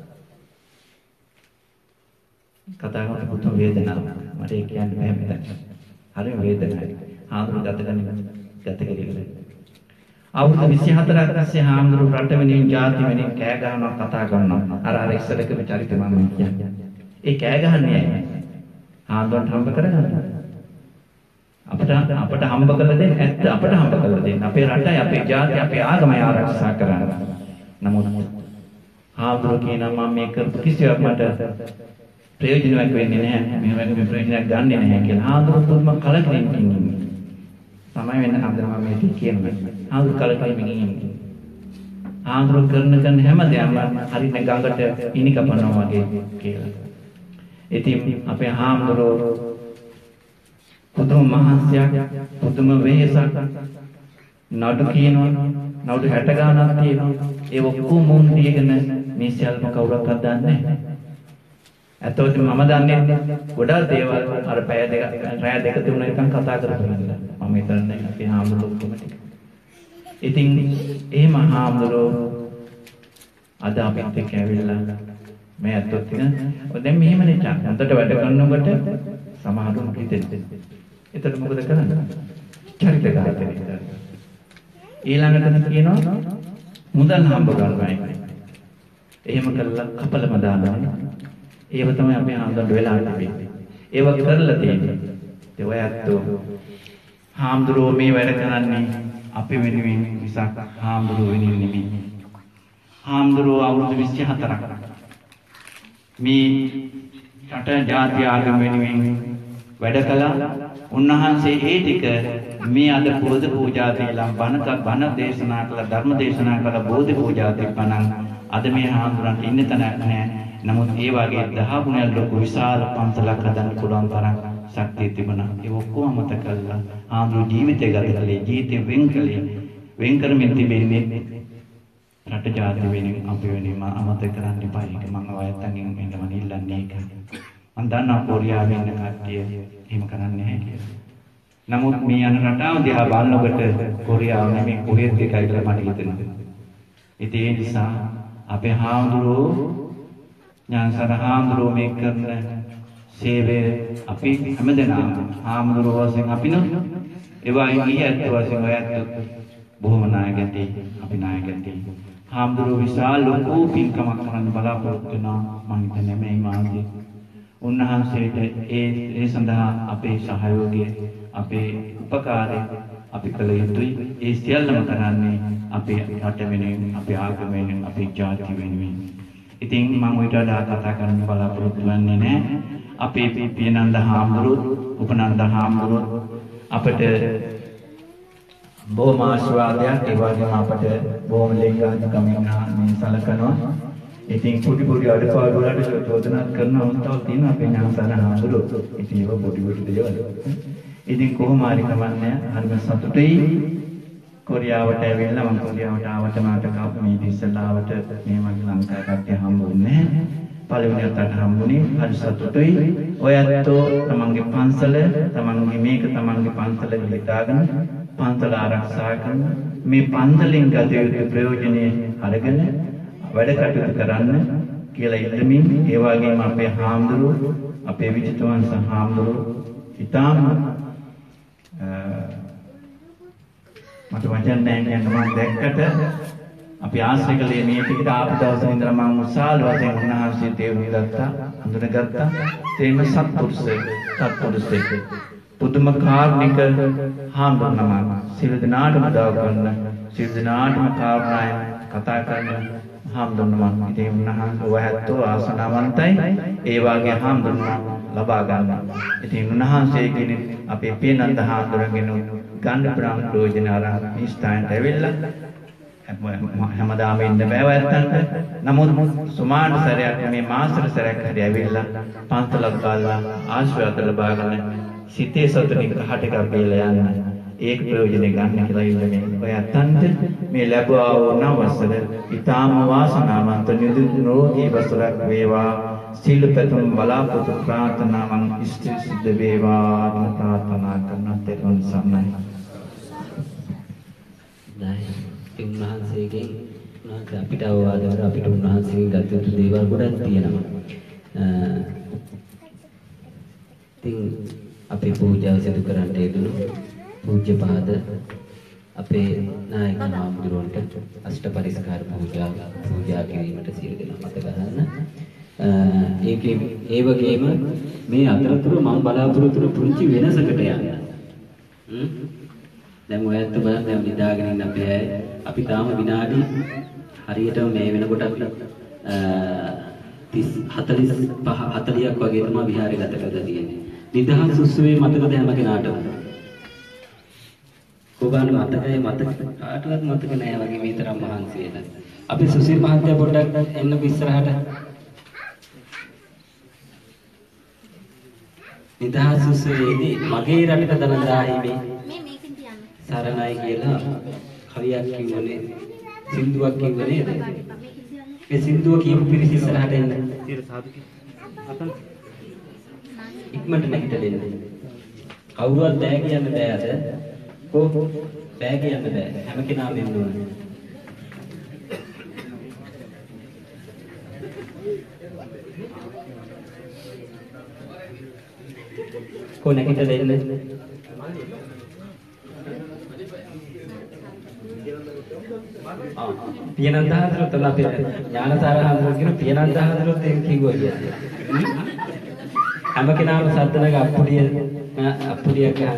කතා කරලා පුදුම වේදනාවක්. මට ඒක කියන්න බෑ මෙතන. හරි වේදනාවක්. හාමුදුරුවෝ ගත කරන ගත කෙරෙන්නේ. අවුරුදු විසි හතරක් තිස්සේ හාමුදුරුවෝ රට වෙනින් ජාති වෙනින් කෑ ගහනවා කතා කරනවා. අර අර ඉස්සරකම චරිත මම කියන්නේ. ඒ කෑ ගහන්නේ ඇයි? හාමුදුරුවන්ට හම්බ කරගන්න. අපිට අපට හම්බ කරලා දෙන්න ඇත්ත අපට හම්බ කරලා දෙන්න. අපේ රටයි අපේ ජාතිය අපේ ආගමයි ආරක්ෂා කරන්න. නමුත් හාමුදුරුවෝ කියනවා මම මේක කිසිවක් මට ප්‍රයෝජනයක් වෙන්නේ නැහැ. මේ වගේ ප්‍රයෝජනයක් ගන්නෙ නැහැ කියලා. හාමුදුරුවෝ පුදුම කලකිරීමකින් ඉන්නේ. තමයි වෙන හාමුදුරුවෝ මම මේක කියන්නේ. හාමුදුරුවෝ කලකිරීමකින් ඉන්නේ. හාමුදුරුවෝ කරන කරන හැම දෙයක්ම හරින ගඟට ඉනි කපනවා වගේ කියලා. ඉතින් අපේ හාමුදුරුවෝ පුදුම මහන්සියක් පුදුම වෙහසක් නඩු කියනවා නඩු හැට ගානක් තියෙනවා ඒ ඔක්කොම මුන් දීගෙන මේ සල්ම කවුරක්වත් දන්නේ නැහැ. ඇත්තටම මම දන්නේ ගොඩාක් දේවල් අර පැය දෙක රැය දෙක තුන එකක් කතා කරපු නිසා මම හිතන්නේ අපේ හාමුදුරුවෝ ඔක්කොම ටික. ඉතින් එහෙම හාමුදුරුවෝ අද අපිත් එක්ක ඇවිල්ලා මේ අතොත් එක දැන් මෙහෙමනේ චා හොඳට වැඩ කරනකොට සමහරුන් හිතෙන්නේ. එතකොට මොකද කරන්නේ? චරිත ගාතනේ. ඊළඟට කියනවා මුදල් හම්බ කරගන්නයි. එහෙම කළා කපලම දානවා. ඒව තමයි අපි හාමුදුරුවෝ වෙලා ඉන්නේ. ඒව කරලා තියෙන්නේ. ඒ ඔයත්තු හාමුදුරුවෝ මේ වැඩ කරන්නේ අපි වෙනුවෙන් මිසක් හාමුදුරුවෝ වෙනුවෙන් නෙමෙයි. හාමුදුරුවෝ අවුරුදු විසි හතරක් මේ රට ජාති ආගම වෙනුවෙන් වැඩ කළා. උන්වහන්සේ ඒ ටික මේ අද බෝධි පූජා දීලා බණක බණ දේශනා කළා ධර්ම දේශනා කළා බෝධි පූජා දීපනං අද මේ හාමුදුරන්ට ඉන්න තැනක් නැහැ. නමුත් ඒ වගේ දහ ගුණයක් ලොකු විශාල පන්සලක් හදන්න පුළුවන් තරම් ශක්තිය තිබුණා. ඒ ඔක්කොම මත කළා. හාමුදුරු ජීවිතය ගත කළේ ජීවිතේ වෙන් කළේ වෙන් කරමින් තිබෙන්නේ රට ජාති වෙනුවෙන් අපි වෙනුවෙන් අමතක කරන්න එපා. ඒක මම ඔයයන්ගෙන් මෙන්නම ඉල්ලන්නේ ඒක. මම දන්නවා කොරියාවේ ඉන්න කට්ටිය එහෙම කරන්නේ නැහැ කියලා. නමුත් මේ යන රටාව දිහා බලනකොට කොරියාව නෙමෙයි කොහෙද එකයි කියලා මට හිතෙනවා. ඉතින් ඒ නිසා අපේ හාමුදුරුවෝ ඥානසාර හාමුදුරුවෝ මේ කරන සේවය අපි හැමදෙනාම හාමුදුරුවෝ වශයෙන් අපිනොත් ඒවා ඊයත් වශයෙන් ඔයත් බොහොම නායකයන්ටි අපි නායකයන්ටි හාමුදුරුවෝ විශාල ලොකු පින්කමක් කරන්න බලාපොරොත්තු වෙනවා. මම හිතන්නේ මේ මාගේ උන්වහන්සේට ඒ ඒ සඳහා අපේ සහයෝගය අපේ උපකාරය අපි කළ යුතුයි. ඒ සියල්ලම කරන්නේ අපේ රට වෙනුවෙන් අපේ ආගම වෙනුවෙන් අපේ ජාතිය වෙනුවෙන්. ඉතින් මම ඔයිට වඩා කතා කරන්න බලාපොරොත්තු වෙන්නේ නැහැ. අපේ පියනන්ද හාමුදුරුවෝ උපනන්ද හාමුදුරුවෝ අපට බොහොම ආශිර්වාදයක් ඒ වගේම අපට බොහොම ලේඛාධිකමින් මේ සලකනවා. ඉතින් පොඩි පොඩි අඩපාඩු වලට චෝදනා කරන අවස්ථාවක් තියෙනවා අපේ ඥානසාර හාමුදුරුවෝ. ඉතින් ඒක පොඩි පොඩි දේවල්. ඉතින් කොහොම හරි කමන්නේ හරිම සතුටුයි. කොරියාවට ඇවිල්ලා මම කොරියාවට ආවට මට කප් මේ ඉස්සෙල්ලාවට මේ මගේ ලංකාවේ කට්ටිය හම්බුනේ නැහැ. පළවෙනි අතට හම්බුනේ හරි සතුටුයි. ඔයත්ෝ තමන්ගේ පන්සල තමන්ගේ මේක තමන්ගේ පන්සල විලිටාගෙන පන්සල ආරක්ෂා කරන මේ පන්සලෙන් ගත යුතු ප්‍රයෝජනෙ අරගෙන වැඩ කටයුතු කරන්න කියලා ඉල්ලමින් ඒ වගේම අපේ හාමුදුරුවෝ අපේ විචිතවංශ හාමුදුරුවෝ ඉතාම මට වචන නැහැ යන මම දැක්කට අපි ආශ්‍රය කළේ මේ ටිකට ආපු දවසේ ඉඳලා මම උසාල් වශයෙන් උන්වහන්සේ තේරුම් ගත්තා හඳුනගත්තා තේම සත්පුරුෂය සත්පුරුෂයෙක් පුදුම කාර්නික හාමුදුරුවෝ සිල් දනාටම දව ගන්න සිල් දනාටම කාර්යයන් කතා කරන හාමුදුරුවෝ ඉතින් උන්වහන්සේ වහත්තෝ ආසනාවන්තයි ඒ වාගේ හාමුදුරුවෝ ලබා ගන්න. ඉතින් උන්වහන්සේ කෙනෙක් අපේ පේනන්ද හාමුදුරුවන්ගෙන ගන්න ප්‍රාණ ප්‍රයෝජන ආරම්භ ස්ථානට ඇවිල්ලා හැමදාම ඉන්න බෑ වත්තන්ට. නමුත් සුමාන සැරයක් මේ මාසෙට සැරයක් හරි ඇවිල්ලා පන්සලක් ගාලා ආශිර්වාද ලබා ගන්න සිතේ සතුටින් කහට එකක් බීලා යන්න. ඒක ප්‍රයෝජනෙ ගන්න කියලා ඉන්නේ ඔයත්තන්ට මේ ලැබුවා වූ නවසර ඊටාම වාසනාවන්ත නිරෝගී වසරක් වේවා. සීලපතම බලාපොරොත්තු ප්‍රාර්ථනාවන් ඉෂ්ට සිද්ධ වේවා ප්‍රාර්ථනා කරන තෙරුවන් සරණයි. දැන් උන්වහන්සේගෙන් උන්වහන්සේ අපිට අවවාද කර අපිට උන්වහන්සේගෙන් ගත යුතු දේවල් ගොඩක් තියෙනවා. ඉතින් අපි පූජාව සිදු කරන්න යෙදුණු පූජ්‍යපාද අපේ නායක හාමුදුරුවන්ට අෂ්ට පරිස්කාර පූජා පූජා කිරීමට සියලු දෙනා මත ගන්න. ඒකේ ඒ වගේම මේ අතරතුර මම බලාපොරොත්තු වුණු පුංචි වෙනසකට යන්න. හ්ම් දැන් ඔයත් බලන්න දැන් නිදාගෙන ඉන්න අපේ අය අපි තාම විනාඩි හරියටම මේ වෙනකොට තිස් හතළිස් පහ හතළියක් වගේ තමයි විහාරය ගත කරලා තියෙන්නේ. නිදහස් උත්සවයේ මතකද හැම කෙනාටම? කොබාන මතකයි මතක කාටවත් මතක නැහැ වගේ මේ තරම් මහන්සි වෙන. අපි සුසිල් මහත්තයා පොඩ්ඩක් එන්නකො ඉස්සරහට. නිදහස් උත්සවයේදී මගේ රටට දනදාහිමේ සරණයි කියලා කවියක් කිව්වනේ සින්දුවක් කිව්වේ නේද? ඒ සින්දුව කියපු පිරිස ඉස්සරහට එන්න. ඉක්මනට නැගිටලා එන්න. කවුරුවත් බෑ කියන්න බෑ අද. කො බෑ කියන්න බෑ. හැම කෙනාම එන්න ඕනේ. කො නැගිටලා එන්න. පියනන්ද හඳුරතලා අපේ ඥානසාර හඳුරන කියන පියනන්ද හඳුරන දෙක කිව්වා කියන්නේ. හැම කෙනාම සද්දනක අප්පුඩිය අප්පුඩිය ගන්න.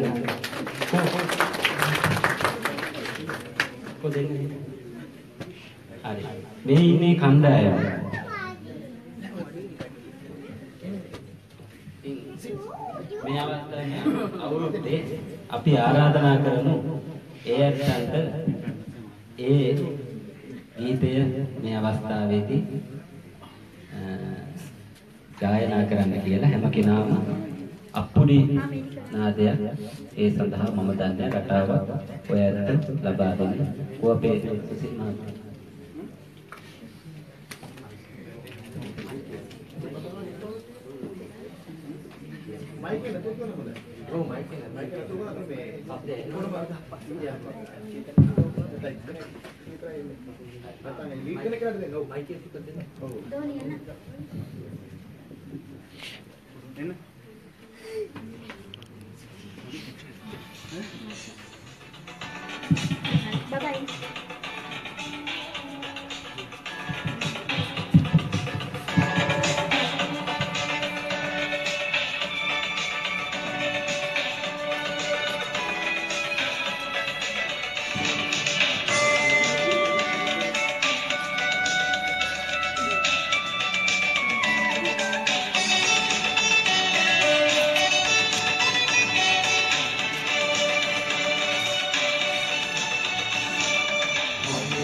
කොදෙන්නේ? හරි. මේ ඉන්නේ කණ්ඩායම. මේ අවස්ථාවේ අවුරුද්දේ අපි ආරාධනා කරමු ඒ අත්යන්ට ඒ ගීතය මේ අවස්ථාවේදී ගායනා කරන්න කියලා හැම කෙනාම අප්පුඩි නාදයක් ඒ සඳහා මම දන්නේ රටාවක් ඔයත් ලබා දෙන්න. කො අපේ සුසිල් මහත්මයා මයික් එක නතු කරනවද? ඔව් මයික් එක මයික් එක නතු කරනවද මේ අපේ එනකොට බලන්න. නැත්නම් ලීඩ් කෙනෙක් කරලා දෙන්න. ඔව් මයික් එක ටිකක් දෙන්න. ඔව්. දෝනි එන්න. එන්න. බයි බයි.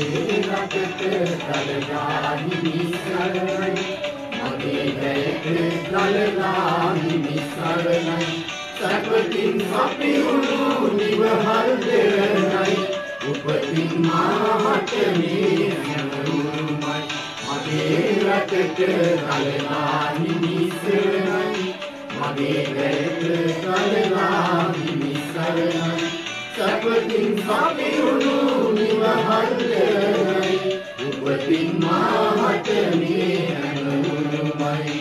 මගේ රටට දළදා හිමි සරණයි මගේ වැයට දළදා හිමි සරණයි සැපතින් සපිරුණු නිවහල් දෙරණයි උපතින් මාහට මේ හැමරුමයි මගේ රටට දළදා හිමි සරණයි මගේ වැයට දළදා හිමි සරණයි සැපතින් සපිරුණු නිවහල් දෙරණයි උපතින් මාහට මේ හැමරුමයි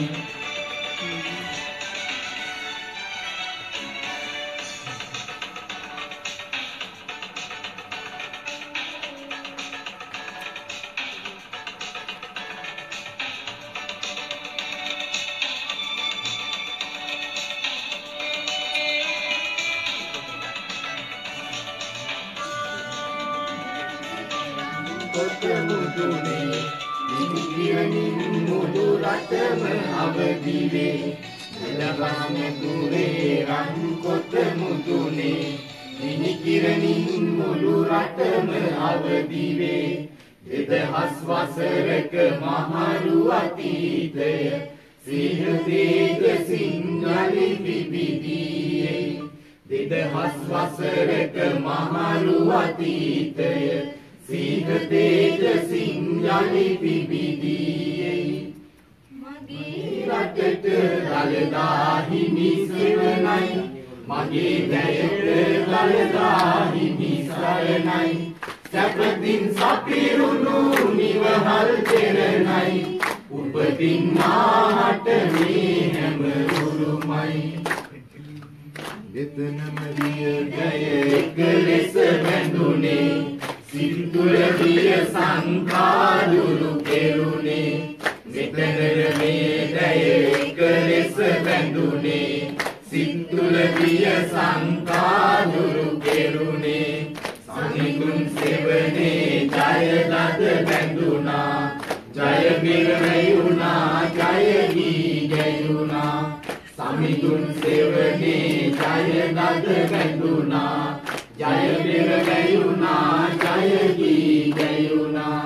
අවදිවේ එළවම දුරේ රන් කොට මුදුනේ මිනිකිරණින් මුළු රටම අවදිවේ දෙදහස් වසරක මහරු අතීතය සිහ තේජසින් යලි පිබිදියේ දෙදහස් වසරක මහරු අතීතය සිහ තේජසින් යලි පිබිදියේ රටට දළදා හිමි සරණයි මගේ වැයට දළදා හිමි සරණයි සැපතින් සපිරුණු නිවහල් දෙරණයි උපතින් මාහට මේ හැම උරුමයි දෙතනම දිය ගය එක ලෙස බැඳුනේ සිතුල දිය සංකාදුරු කෙරුනේ මෙතනර මේ දැය එක ලෙස බැඳුනේ සිතුල දිය සංකාදුරු කෙරුනේ සනිතුන් සෙවනේ ජයලද බැඳුනා ජය මිරණුණා ජය ගී ගැයුණා සමිතුන් සෙවනේ ජයලද බැඳුනා ජය මිරණුණා ජය ගී ගැයුණා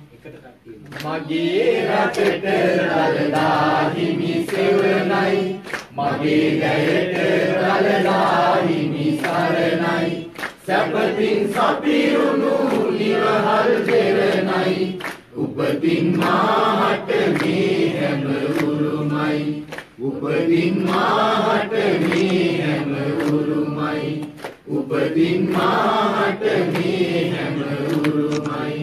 මගේ රටට දළදා හිමි සෙවණයි මගේ වැයට දළදා හිමි සරණයි සැපතින් සපිරුණු නිවහල් දෙරණයි උපතින් මාහට මේ හැම උරුමයි උපතින් මාහට මේ හැම උරුමයි උපතින් මාහට මේ හැම උරුමයි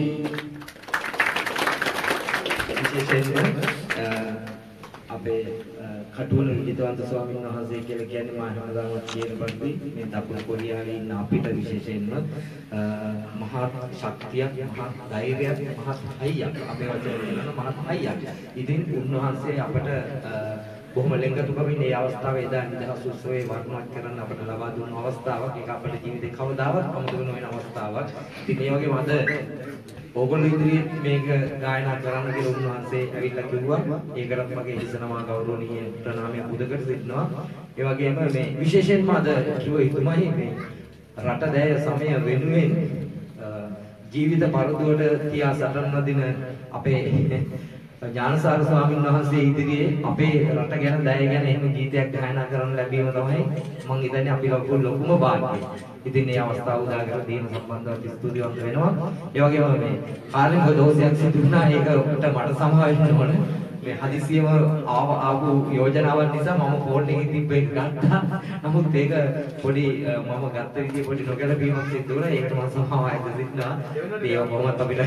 අපේ කටුවල විජිතවන්ත ස්වාමීන් වහන්සේ කියලා කියන්නේ මා හැමදාම කියන පරිදි මේ දකුණු කොරියාවේ ඉන්න අපිට විශේෂයෙන්ම මහා ශක්තියක් මහා ධෛර්යයක් මහා හයියක් අපේ වචනේ කියනවා මහා හයියක්. ඉතින් උන්වහන්සේ අපට බොහොම ලෙන්ගතුකමින් මේ අවස්ථාවේ එදා නිදහස් උත්සවයේ වර්ණවත් කරන්න අපට ලබා දුන්න අවස්ථාවක්. ඒක අපේ ජීවිතේ කවදාවත් අමතක නොවන අවස්ථාවක්. ඉතින් මේ වගේම අද ඕගොල්ලෝ ඉදිරියේ මේක ගායනා කරන්න කියලා උන්වහන්සේ ඇවිල්ලා කිව්වා. ඒකටත් මගේ හිතනවා ගෞරවනීය ප්‍රණාමය පුදකට සිටිනවා. ඒ වගේම මේ විශේෂයෙන්ම අද කිව්ව හිතුමයි මේ රට දැය සමය වෙනුවෙන් ජීවිත පරදුවට තියා සටන් නදින අපේ ඥානසාර ස්වාමීන් වහන්සේ ඉදිරියේ අපේ රට ගැන දැය ගැන එහෙම ගීතයක් ගායනා කරන්න ලැබීම තමයි මම හිතන්නේ අපි ලොකු ලොකුම භාග්‍යය. ඉතින් මේ අවස්ථාව උදා කර දීම සම්බන්ධව ස්තුතිවන්ත වෙනවා. ඒ වගේම මේ කාර්මික දෝෂයක් සිදු වුණා ඒකට මට සමාව වෙන්න ඕන. මේ හදිසියම ආව ආපු යෝජනාවක් නිසා මම ෆෝන් එකේ තිබ්බ එක ගත්තා. නමුත් ඒක පොඩි මම ගත්ත විදිහේ පොඩි නොගැලපීමක් සිදු වුණා. ඒකට මම සමාව අයද සිටිනවා. ඒක කොහොමද අපිට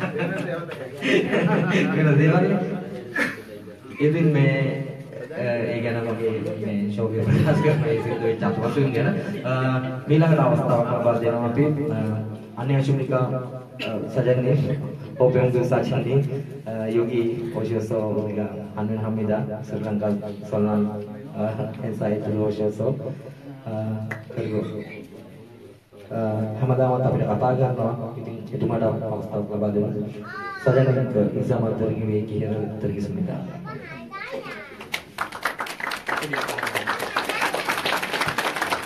වෙන දේවල්. ඉතින් මේ ඒ ගැන මගේ මේ ශෝභය ප්‍රකාශ කරන ඒ සිද්ධ වෙච්ච අත්වසුන් ගැන ඊළඟට අවස්ථාවක් ලබා දෙනවා අපි අන්‍යශුනිකා सजन ओपन के साक्षी योगी ओशो उनका अनन हमीदा श्रीलंका सोलन इंसाइट ओशो करियो හැමදාම අපිට කතා කරනවා ඉතින් එතුමාට අවස්ථාවක් ලබා දෙන්න සජනක ඉසමතරගේ වේ කියලා තර්කිසමිතා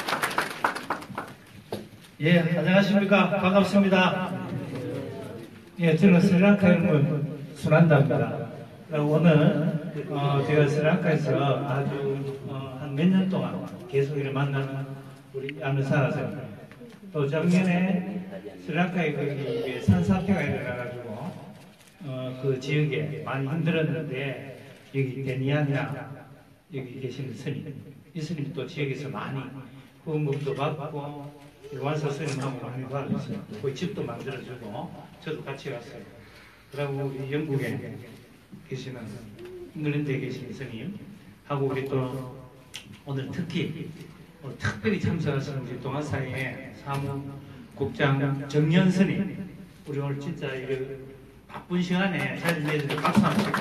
예, 안녕하십니까. 반갑습니다. 예, 저는 스리랑카에는 순한답니다. 오늘 어, 제가 스리랑카에서 아주 어, 한 몇 년 동안 계속 이렇게 만나는 우리 아는 살아서 또 작년에 스리랑카에 거기 산사태가 일어나가지고 어, 그 지역에 많이 힘들었는데 여기 데니안이나 여기 계시는 스님, 이 스님 또 지역에서 많이 후원금도 받고 와서 스님하고 많이 도와줬어요. 거기 집도 만들어주고 저도 같이 갔어요. 그리고 우리 영국에 계시는 잉글랜드에 계신 스님 하고 우리 또 오늘 특히 오늘 특별히 참석하신 우리 동아사의 사무국장 정연 스님, 우리 오늘 진짜 이 바쁜 시간에 자리를 내주셔서 감사합니다.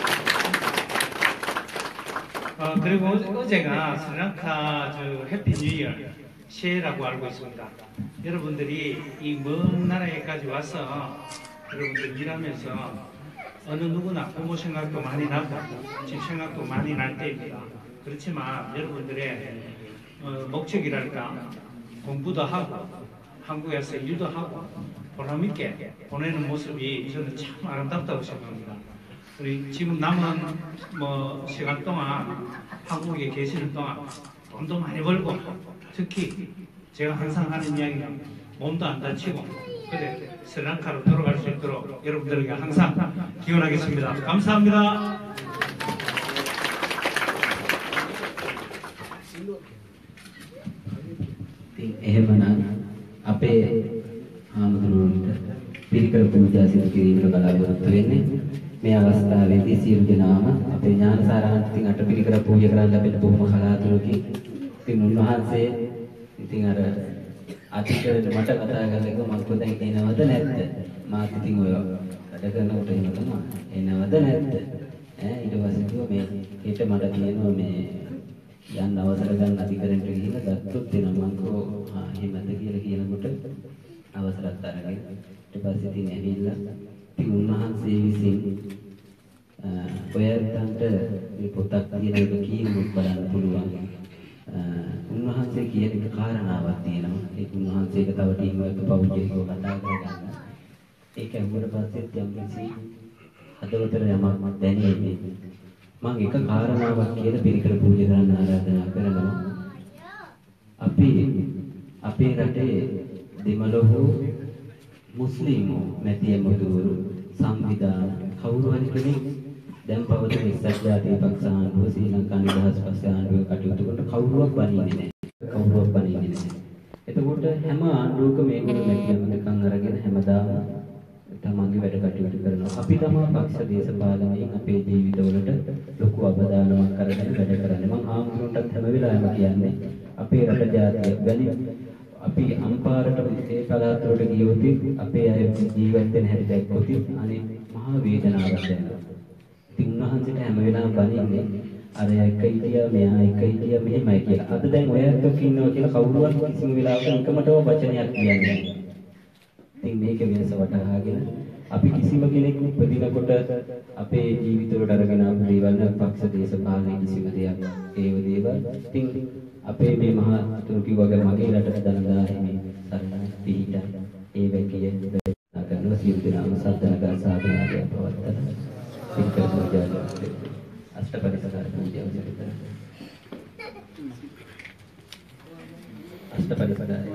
어, 그리고 어제가 스리랑카 저 해피 뉴 이어 새해라고 알고 있습니다. 여러분들이 이 먼 나라에까지 와서 여러분들 일하면서 어느 누구나 부모 생각도 많이 나고 집 생각도 많이 날 때입니다. 그렇지만 여러분들의 어, 목적이랄까 공부도 하고 한국에서 일도 하고 보람있게 보내는 모습이 저는 참 아름답다고 생각합니다. 우리 지금 남은 뭐 시간 동안 한국에 계시는 동안 돈도 많이 벌고 특히 제가 항상 하는 이야기는 몸도 안 다치고 그래 스리랑카로 돌아갈 수 있도록 여러분들에게 항상 기원하겠습니다. 감사합니다. එහෙමනම් අපේ ආමතුරුන්ට පිරිකර පූජා සිදු කිරීමට බලාපොරොත්තු වෙන්නේ මේ අවස්ථාවේදී සියලු දෙනාම අපේ ඥානසාරාන්ත ඉතින් අට පිරිකර පූජා කරන්න ලැබෙන බොහොම කලාතුරකින් ඉතින් උන්වහන්සේ ඉතින් අර අතිකරට මට කතා කරලා මම කොහෙන්ද එනවද නැද්ද මාත් ඉතින් ඔය වැඩ කරනකොට එහෙම තමයි එනවද නැද්ද ඈ ඊට පස්සේ කිව්වා මේ හෙට මට කියනවා මේ යන්න අවසර ගන්න අධිකරණයට ගිහිල්ලා ගත්තොත් එනවා මං කෝ ආ එහෙමද කියලා කියනකොට අවසරත් අරගෙන ඊට පස්සේ ඉතින් ඇවිල්ලා ඉතින් උන්වහන්සේ විසින් ඔයයන්ට මේ පොතක් තියෙන එක කීමුත් බලන්න පුළුවන් උන්වහන්සේ කියන එක කාරණාවක් තියෙනවා ඒක උන්වහන්සේක තව ටීම් එක පෞද්ගලිකව කතා කරගන්න ඒක අහුවට පස්සේ යම් කිසි හදවතට යමක් දැනෙන්නේ මම එක කාරණාවක් කියලා පිරිකර පූජා කරන්න ආරාධනා කරනවා. අපි අපේ රටේ දෙමළහෝ මුස්ලිම්ෝ මැතිඇමතුවරු සංවිධාන කවුරු හරි කෙනෙක් දැන් පවතින එක්සත් ජාතික පක්ෂ ආණ්ඩුව ශ්‍රී ලංකා නිදහස් පක්ෂ ආණ්ඩුව කටයුතු කරන කවුරුවක් බනින්නේ නැහැ. කවුරුවක් බනින්නේ නැහැ. එතකොට හැම ආණ්ඩුවකම මේගොල්ලෝ මැතිඇමතුකම් අරගෙන හැමදාම තමන්ගේ වැඩ කටයුතු කරනවා. අපි තමයි පක්ෂ දේශපාලනයෙන් අපේ ජීවිතවලට ලොකු අවදානමක් කරගෙන වැඩ කරන්නේ. මම ආම්තුරුන්ටත් හැම වෙලාවෙම කියන්නේ අපේ රට ජාතිය වැනි අපි අම්පාරට ඒ පළාතවලට ගියොත් අපේ අය ජීවත් වෙන හැටි දැක්කොත් අනේ මහා වේදනාවක් දැනෙනවා. ඉතින් උන්වහන්සේට හැම වෙලාවෙම බනින්නේ අර එක හිටියා මෙහා එක හිටියා මෙහෙමයි කියලා. අද දැන් ඔය එක්ක ඉන්නවා කියලා කවුරුවත් කිසිම වෙලාවක එකමතම වචනයක් කියන්නේ නැහැ. ඉතින් මේක වෙනස වටහාගෙන අපි කිසිම කෙනෙක් උපදිනකොට අපේ ජීවිතවලට අරගෙන ආපු දේවල් නම් පක්ෂ දේශපාලන කිසිම දෙයක් ඒව දේවල් ඉතින් අපේ මේ මහා තුරු කිව්වගේ මගේ රටට දනදා හිමි සරණ පිහිට ඒ වැකිය කරනවා සියලු දෙනාම සද්දනගා සාධනාවේ පවත්තන පිළිකර පූජා අෂ්ටපරිසකාර පූජාව සිදු කරනවා අෂ්ටපරිසකාරය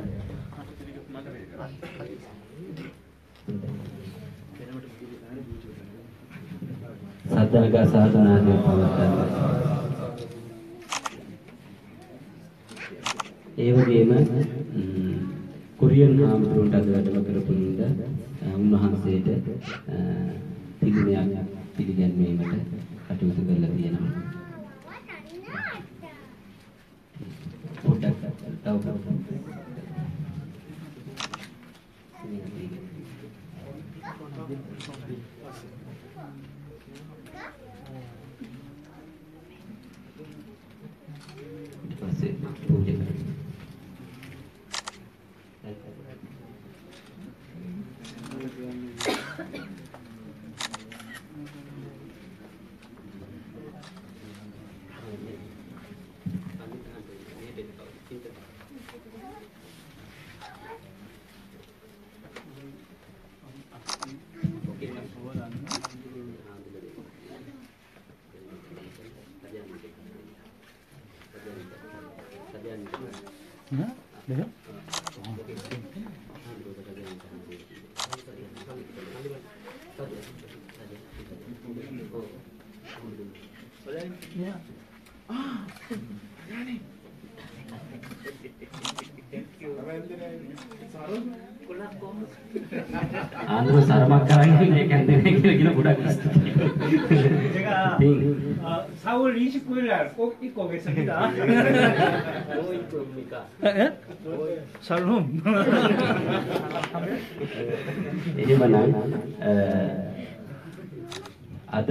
සද්දනගා සාධනාවේ පවත්තන ඒ වගේම කුරියන් හාමුදුරුවන්ට අද වැඩම කරපු නිසා උන්වහන්සේට පිළිගැනීමක් පිළිගැන්වීමට කටයුතු කරලා තියෙනවා. පොඩ්ඩක් තව පස්සේ පූජා කරනවා. Yeah. Ah, yani. ආන්දර සරමක් කරන්නේ මේ කැන්දේ කියලා කියලා ගොඩක් ස්තුතියි. 제가 어, 사월 이십구일 날 꼭 입고 오겠습니다. 뭐 입고 옵니까? 예? 살롬. එහෙමනම් අද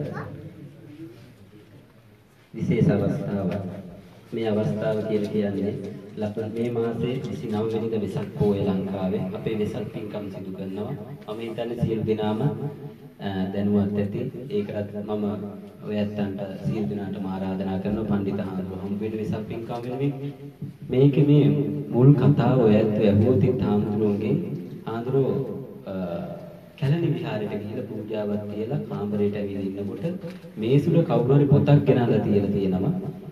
විශේෂ අවස්ථාවක්. මේ අවස්ථාව කියලා කියන්නේ ලබන මේ මාසයේ විසිනව වෙනිදා වෙසක් පෝය ලංකාවේ අපේ වෙසක් පින්කම් සිදු කරනවා. මම හිතන්නේ සියලු දෙනාම දැනුවත් ඇති. ඒකටත් මම ඔයයන්ට සියලු දෙනාටම ආරාධනා කරනවා පඬිත හාමුදුරුවෝ හම්බ වෙන වෙසක් පින්කම් වෙනුවෙන් මේකේ මේ මුල් කතාව ඔයත් ඇහුවොත් හාමුදුරුවෝගෙන් හාමුදුරුවෝ කැලණි විහාරයට ගිහිල්ලා පූජාවක් තියලා කාමරයට ඇවිල්ලා ඉන්නකොට මේ සුර කවුරු හරි පොතක් ගෙනල්ලා තියලා තියෙනවා.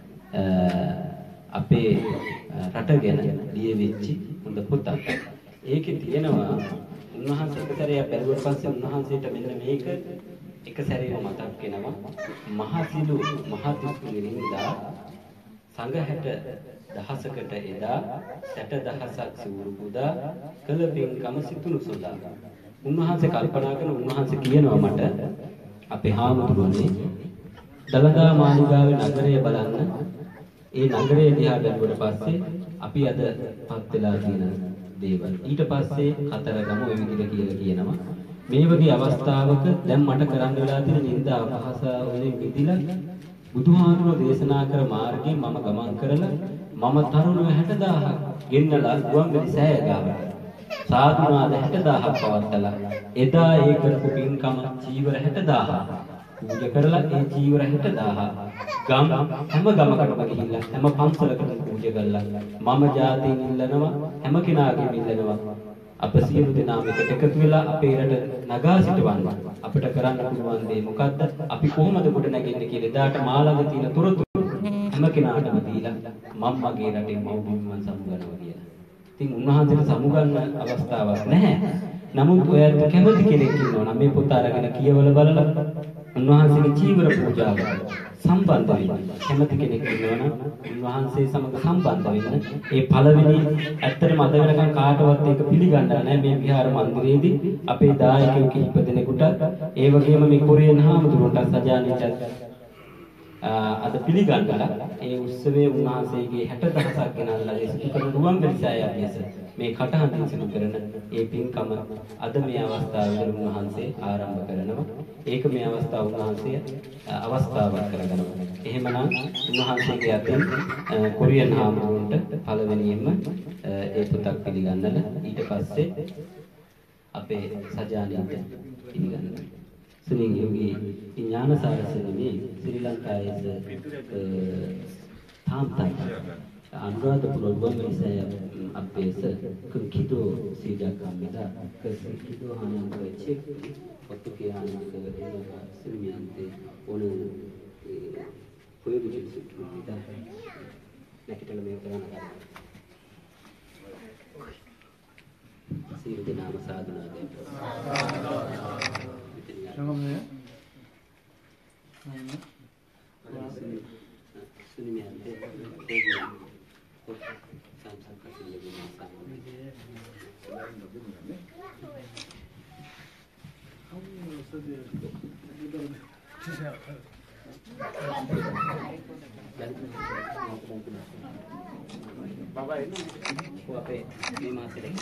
අපේ රට ගැන ලියවිච්ච හොඳ පොතක්. ඒකේ තියෙනවා උන්වහන්සේ එකතරයක් බැලුවට පස්සේ උන්වහන්සේට මෙන්න මේක එක සැරේම මතක් වෙනවා. මහසිලු මහතුතුරින්දා සංඝ දහසකට එදා සැට දහසක් සූරු පුදා කළ පින්කම සිතුණු සොදා. උන්වහන්සේ කල්පනා කරන උන්වහන්සේ කියනවා මට අපේ හාමුදුරුවනේ දලදා මාලිගාවේ නගරය බලන්න. ඒ නගරය දිහා බැලුවට පස්සේ අපි අද පත් වෙලා තියෙන දේවල් ඊට පස්සේ කතරගම ඔය විදිහට කියලා කියනවා. මේ වගේ අවස්ථාවක දැන් මට කරන්න වෙලා තියෙන නින්දා අපහාස වලින් මිදිලා බුදුහාමුදුරුවෝ දේශනා කර මාර්ගයෙන් මම ගමන් කරලා මම තරුණව හැට දාහක් ගෙන්නලා ගුවන්විදුලි සෑය ගාවට සාදුනාද හැට දාහක් පවත්තලා එදා ඒ කරපු පින්කම චීවර හැට දාහක් පූජා කරලා ඒ චීවර හැට දාහක් ගම් හැම ගමකටම ගිහිල්ලා හැම පන්සලකටම පූජා කළා. මම ජාතියෙන් ඉල්ලනවා හැම කෙනාගේම ඉල්ලනවා අප සියලු දෙනාම එකට එකතු වෙලා අපේ රට නගා සිටවන්න. අපිට කරන්න පුළුවන් දේ මොකද්ද? අපි කොහොමද ගොඩ නැගෙන්නේ කියලා එදාට මාළඟ තියෙන තොරතුරු හැම කෙනාටම දීලා මම මගේ රටේ මව්බිමන් සමුගන්නවා කියලා. ඉතින් උන්වහන්සේට සමුගන්න අවස්ථාවක් නැහැ. නමුත් ඔයත් කැමති කෙනෙක් ඉන්නවා නම් මේ පොත අරගෙන කියවල බලලා උන්වහන්සේගේ චීවර පූජාව සම්බන්ධ වෙන්න කැමති කෙනෙක් ඉන්නවා නම් උන්වහන්සේ සමග සම්බන්ධ වෙන්න. ඒ පළවෙනි ඇත්තටම අද වෙනකන් කාටවත් ඒක පිළිගන්න නැහැ. මේ විහාර මන්දිරයේදී අපේ දායකයෝ කිහිප දෙනෙකුට ඒ වගේම මේ කොරියන් හාමුදුරුවන්ට සජානිට අද පිළිගන්නලා ඒ උත්සවයේ උන්වහන්සේගේ හැට දහසක් ගෙනල්ලා ඒ සිදු කරන රුවන්වැලි සෑය අභ්‍යාස මේ කටහඬින් සිදු කරන ඒ පින්කම අද මේ අවස්ථාවේ උන්වහන්සේ ආරම්භ කරනවා. ඒක මේ අවස්ථාව උන්වහන්සේ අවස්ථාවක් කරගන්නවා. එහෙමනම් උන්වහන්සේගේ අතින් කොරියන් හාමුදුරුවන්ට පළවෙනියෙන්ම ඒ පොතක් පිළිගන්නලා ඊට පස්සේ අපේ සජානියට පිළිගන්නවා. Suning yogi ඥාන සාරසෙන්නේ ශ්‍රී ලංකාවේ තාම් තාම් අනුරාධපුර ගුවන්විදුලි අපේස කුකිදෝ සීජාකම්මිදා කසිකිදෝ හානංග චෙක් ඔතුකේ හානංග එනවා සිල්මියන්තේ ඕන පොයුජි සිටුදා නැකිටල මේ කරන කරා සීල දනාම සාධනාදේ 잠깐만요. 스님한테 거기 삼삼 같은 얘기 Bapak itu apa? Lima sedek.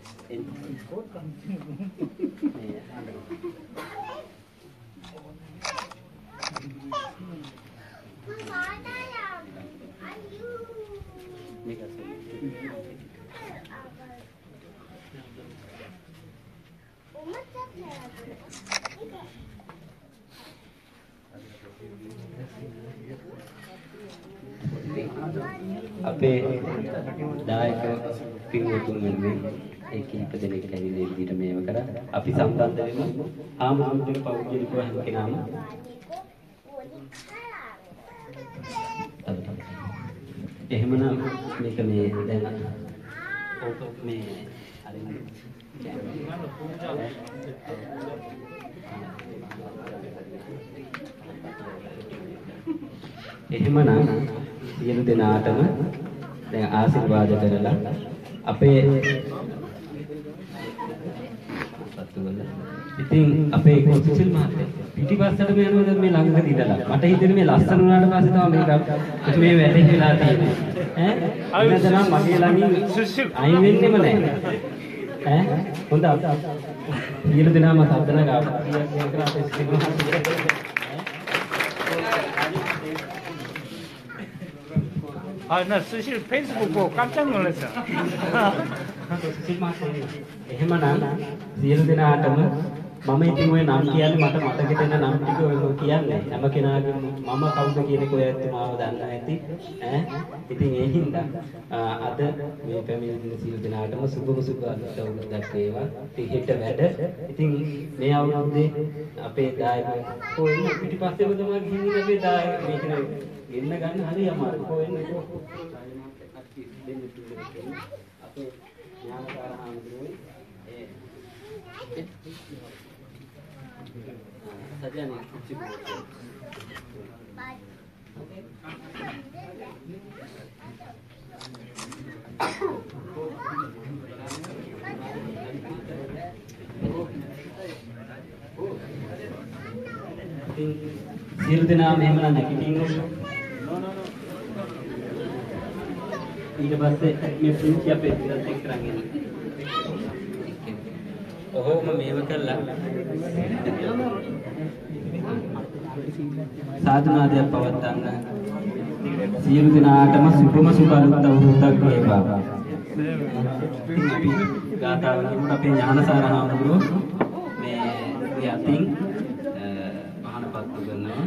අපේ දායක පින්වතුන් වෙනුවෙන් ඒ කිහිප දෙනෙක් ඇවිල්ලා මේ විදිහට මේව කරා. අපි සම්බන්ධ වෙමු. ආමුදුන්ගේ පෞද්ගලිකව හැම කෙනාම එහෙමනම් මේක මේ දැන් ඕක මේ අරින්න එහෙමනම් සියලු දෙනාටම දැන් ආශිර්වාද කරලා අපේ ඉතින් අපේ කුසිල් මහත්තයා පිටිපස්සට යනවද මේ ළඟදී ඉඳලා මට හිතෙන්නේ මේ ලස්සන වුණාට පස්සේ තමයි මේක මේ වැඩේ වෙලා තියෙන්නේ ඈ ඉන්නද නම් මගේ ළඟින් අයින් වෙන්නෙම නැහැ ඈ හොඳ සියලු දෙනාම සද්දන ගාව කියන කරා අපේ සිල් මහත්තයා 아, 나 사실 페이스북 보고 깜짝 놀랐어. එහෙමනම් සියලු දෙනාටම මම ඉතින් ඔය නම් කියන්නේ මට මතකෙට එන නම් ටික ඔය කියන්නේ හැම කෙනාගේම මම කවුද කියන එක ඔය ඇත්ත මාව දන්නා ඇති ඈ ඉතින් ඒ හින්දා අද මේ පැමිණෙන සියලු දෙනාටම සුබම සුබ අවුරුද්දක් වේවා ඉතින් හෙට වැඩ ඉතින් මේ අවුරුද්දේ අපේ දායක කොහෙන්ද පිටිපස්සේම තමයි ගිහින් ඉන්නේ අපේ දායක මේක ගෙන්න ගන්න හරි අමාරු කොහෙන්ද අපේ ඥානකාර හාමුදුරුවෝ ඒ සජානේ කුච්චි සියලු දෙනාම එහෙම නැගිටින්න ඊට පස්සේ මේ පුංචි අපේ ඉස්සරහට එක්ක රංගෙන්න. ඔහොම මේව කළා. සාදුනාදයක් පවත්වන්න. සියලු දෙනාටම සුබම සුබ අලුත් අවුරුද්දක් වේවා. අපි ගාථාවකින් අපේ ඥානසාර හාමුදුරුවෝ මේ යතින් පහනපත්තු කරනවා.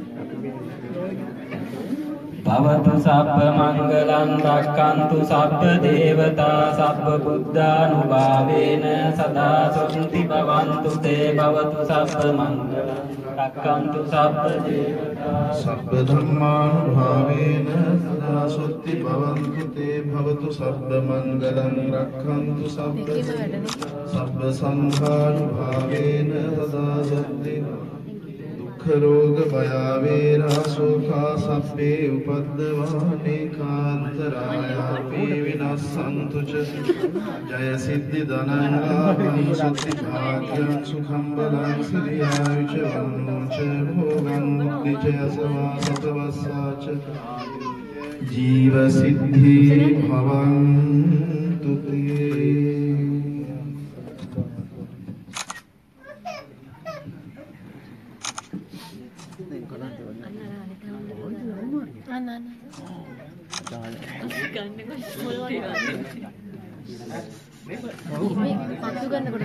භවතු සබ්බ මංගලං රක්ඛන්තු සබ්බ දේවතා සබ්බ බුද්ධානුභාවේන සදා සොන්ති භවන්තු තේ භවතු සබ්බ මංගලං රක්ඛන්තු සබ්බ දේවතා සබ්බ ධම්මානුභාවේන සදා සොන්ති භවන්තු තේ භවතු සබ්බ මංගලං රක්ඛන්තු සබ්බ සබ්බ සංඝානුභාවේන සදා සොන්ති රෝග භයාවේරා සෝඛා සබ්බේ උපද්දවානේ කාන්තරායාපේ විනස්සන්තු ච ජය සිද්ධි ධනං ලාභං සුද්ධි භාග්‍යං සුඛං බලං සිරියායුච වන්නෝච භෝගං මුක්ති ච යසවා සතවස්සාච ජීව සිද්ධි භවන්තු තේ පත්තු ගන්නකොට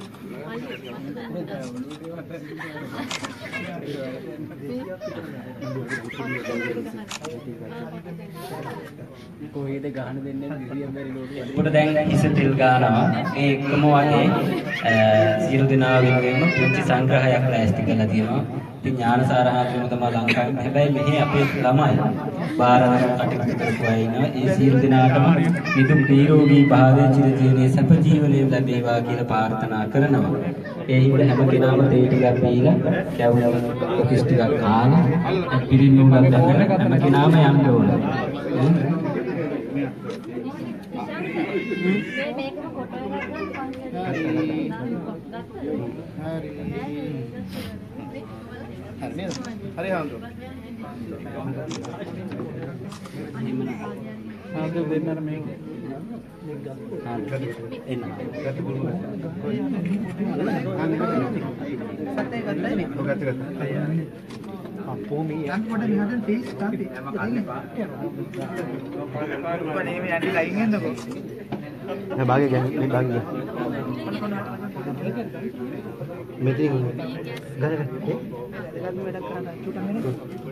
කොහේද ගහන දෙන්නේ දිරියක් බැරි නෝටි. ඒකට දැන් හිස තෙල් ගන්නවා. ඒ එකම වගේ සියලු දෙනා වෙනුවෙන්ම පුංචි සංග්‍රහයක් ලෑස්ති කරලා තියෙනවා. ඉතින් ඥානසාර හාමුදුරුවෝ තමයි ලංකාවේ. හැබැයි මෙහි අපේ ළමයි බාරවල කටයුතු කරපු අය ඉන්නවා. ඒ සියලු දෙනාටම නිදුක් නිරෝගී භාවයේ චිරජීවනයේ සැප ජීවනයේ ලැබේවා කියලා ප්‍රාර්ථනා කරනවා. ඒ හින්දා හැම කෙනාම තේ ටිකක් පීලා, කැවුම් කොකිස් ටිකක් කාලා, පිරින් නුඹක් දැකලා හැම කෙනාම යන්න ඕන. මේකම ෆොටෝ එකක් හරි නේද? හරි හාමුදුරුවෝ. හාමුදුරුවෝ දෙන්නට මේක එන්න. සත්‍ය ගත්තයි නේ. ඔක ගත්ත ගත්ත. අපෝ මේ යක් පොඩ මෙහාට ටේස් තාපි. පොඩේ මේ යටි ලයින් එන්නකෝ. නෑ භාගය ගන්න මේ භාගය. මෙතන ගන්න ගන්න. ඒකත් වැඩක් කරන්න චුට්ටක් නෙමෙයි.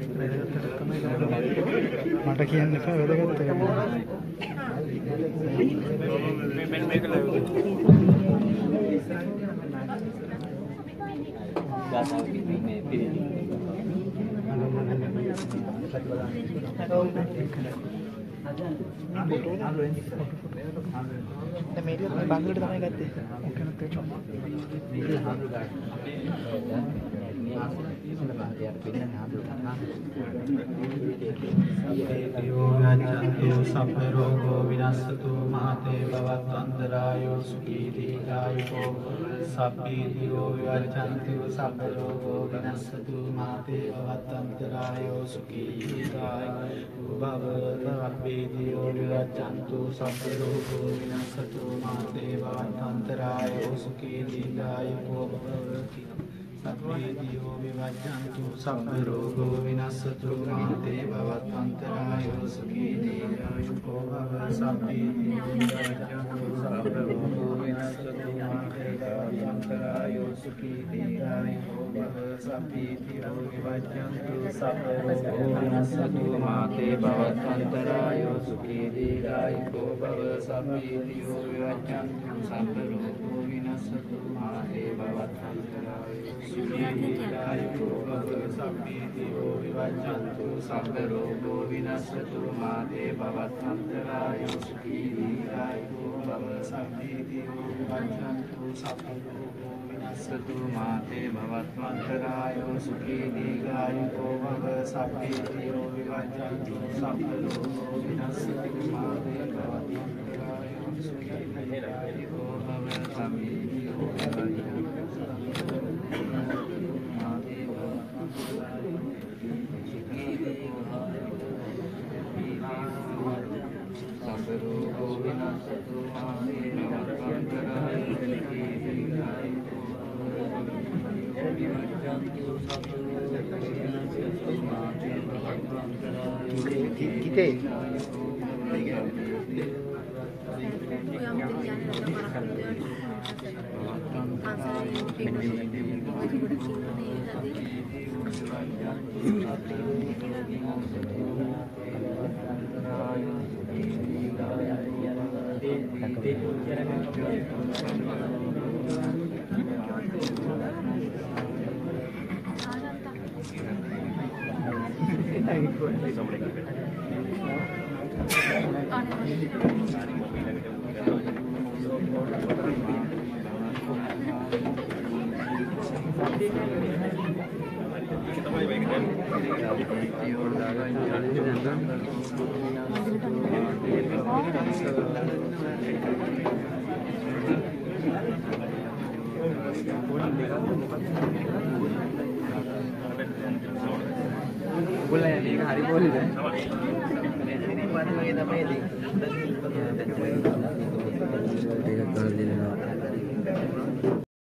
මට කියන්න එපා වැඩගත්ත එක. මේ මේක ලැබුවා. ගාථාව මේ පිළිදි. දැන් මේක මේ බංගලට තමයි ගත්තේ. ඔකනත් ඒක. යෝගාචන්තෝ සබ්බ රෝගෝ විනස්සතු මහතේ භවත්වන්තරායෝ සුඛී දීඝායුකෝ සබ්බීතියෝ විවච්ඡන්තෝ සබ්බ රෝගෝ විනස්සතු මහතේ භවත්වන්තරායෝ සුඛී දීඝායුකෝ භව සබ්බීතියෝ විවච්ඡන්තෝ සබ්බ රෝගෝ විනස්සතු මහතේ භවත්වන්තරායෝ සුඛී දීඝායුකෝ සබ්බීතියෝ විවච්ඡන්තු සබ්බ රෝගෝ විනස්සතු මාතේ භවත්වන්තරායෝ සුඛී දීඝායුකෝ භව සබ්බීතියෝ විවච්ඡන්තු සබ්බ රෝගෝ විනස්සතු මාතේ භවත්වන්තරායෝ සුඛී දීඝායුකෝ භව සබ්බීතියෝ විවච්ඡන්තු සබ්බ රෝගෝ විනස්සතු මාතේ භවත්වන්තරායෝ සුඛී දීඝායුකෝ භව සබ්බීතියෝ විවච්ඡන්තු සබ්බ රෝගෝ විනස්සතු මාතේ භවත්වන්තරායෝ සුඛීදීඝායුකෝ භව සබ්බීතියෝ විවච්ඡන්තු සබ්බ රෝගෝ විනස්සතු මාතේ භවත්වන්තරායෝ සුඛීදීඝායුකෝ භව සබ්බීතියෝ විවච්ඡන්තු සබ්බ රෝගෝ විනස්සතු මාතේ භවත්වන්තරායෝ සුඛීදීඝායුකෝ භව සබ්බීතියෝ විවච්ඡන්තු සබ්බ රෝගෝ විනස්සතු මාතේ භවත්වන්තරායෝ සුඛීදීඝායුකෝ භව සබ්බීතියෝ විවච්ඡන්තු සබ්බරෝගෝ විනස්සතු මාතේ භවත්වන්තරායෝ Kita boleh ni hari boleh dah. Ini mana lagi nama ini? Tiga kali.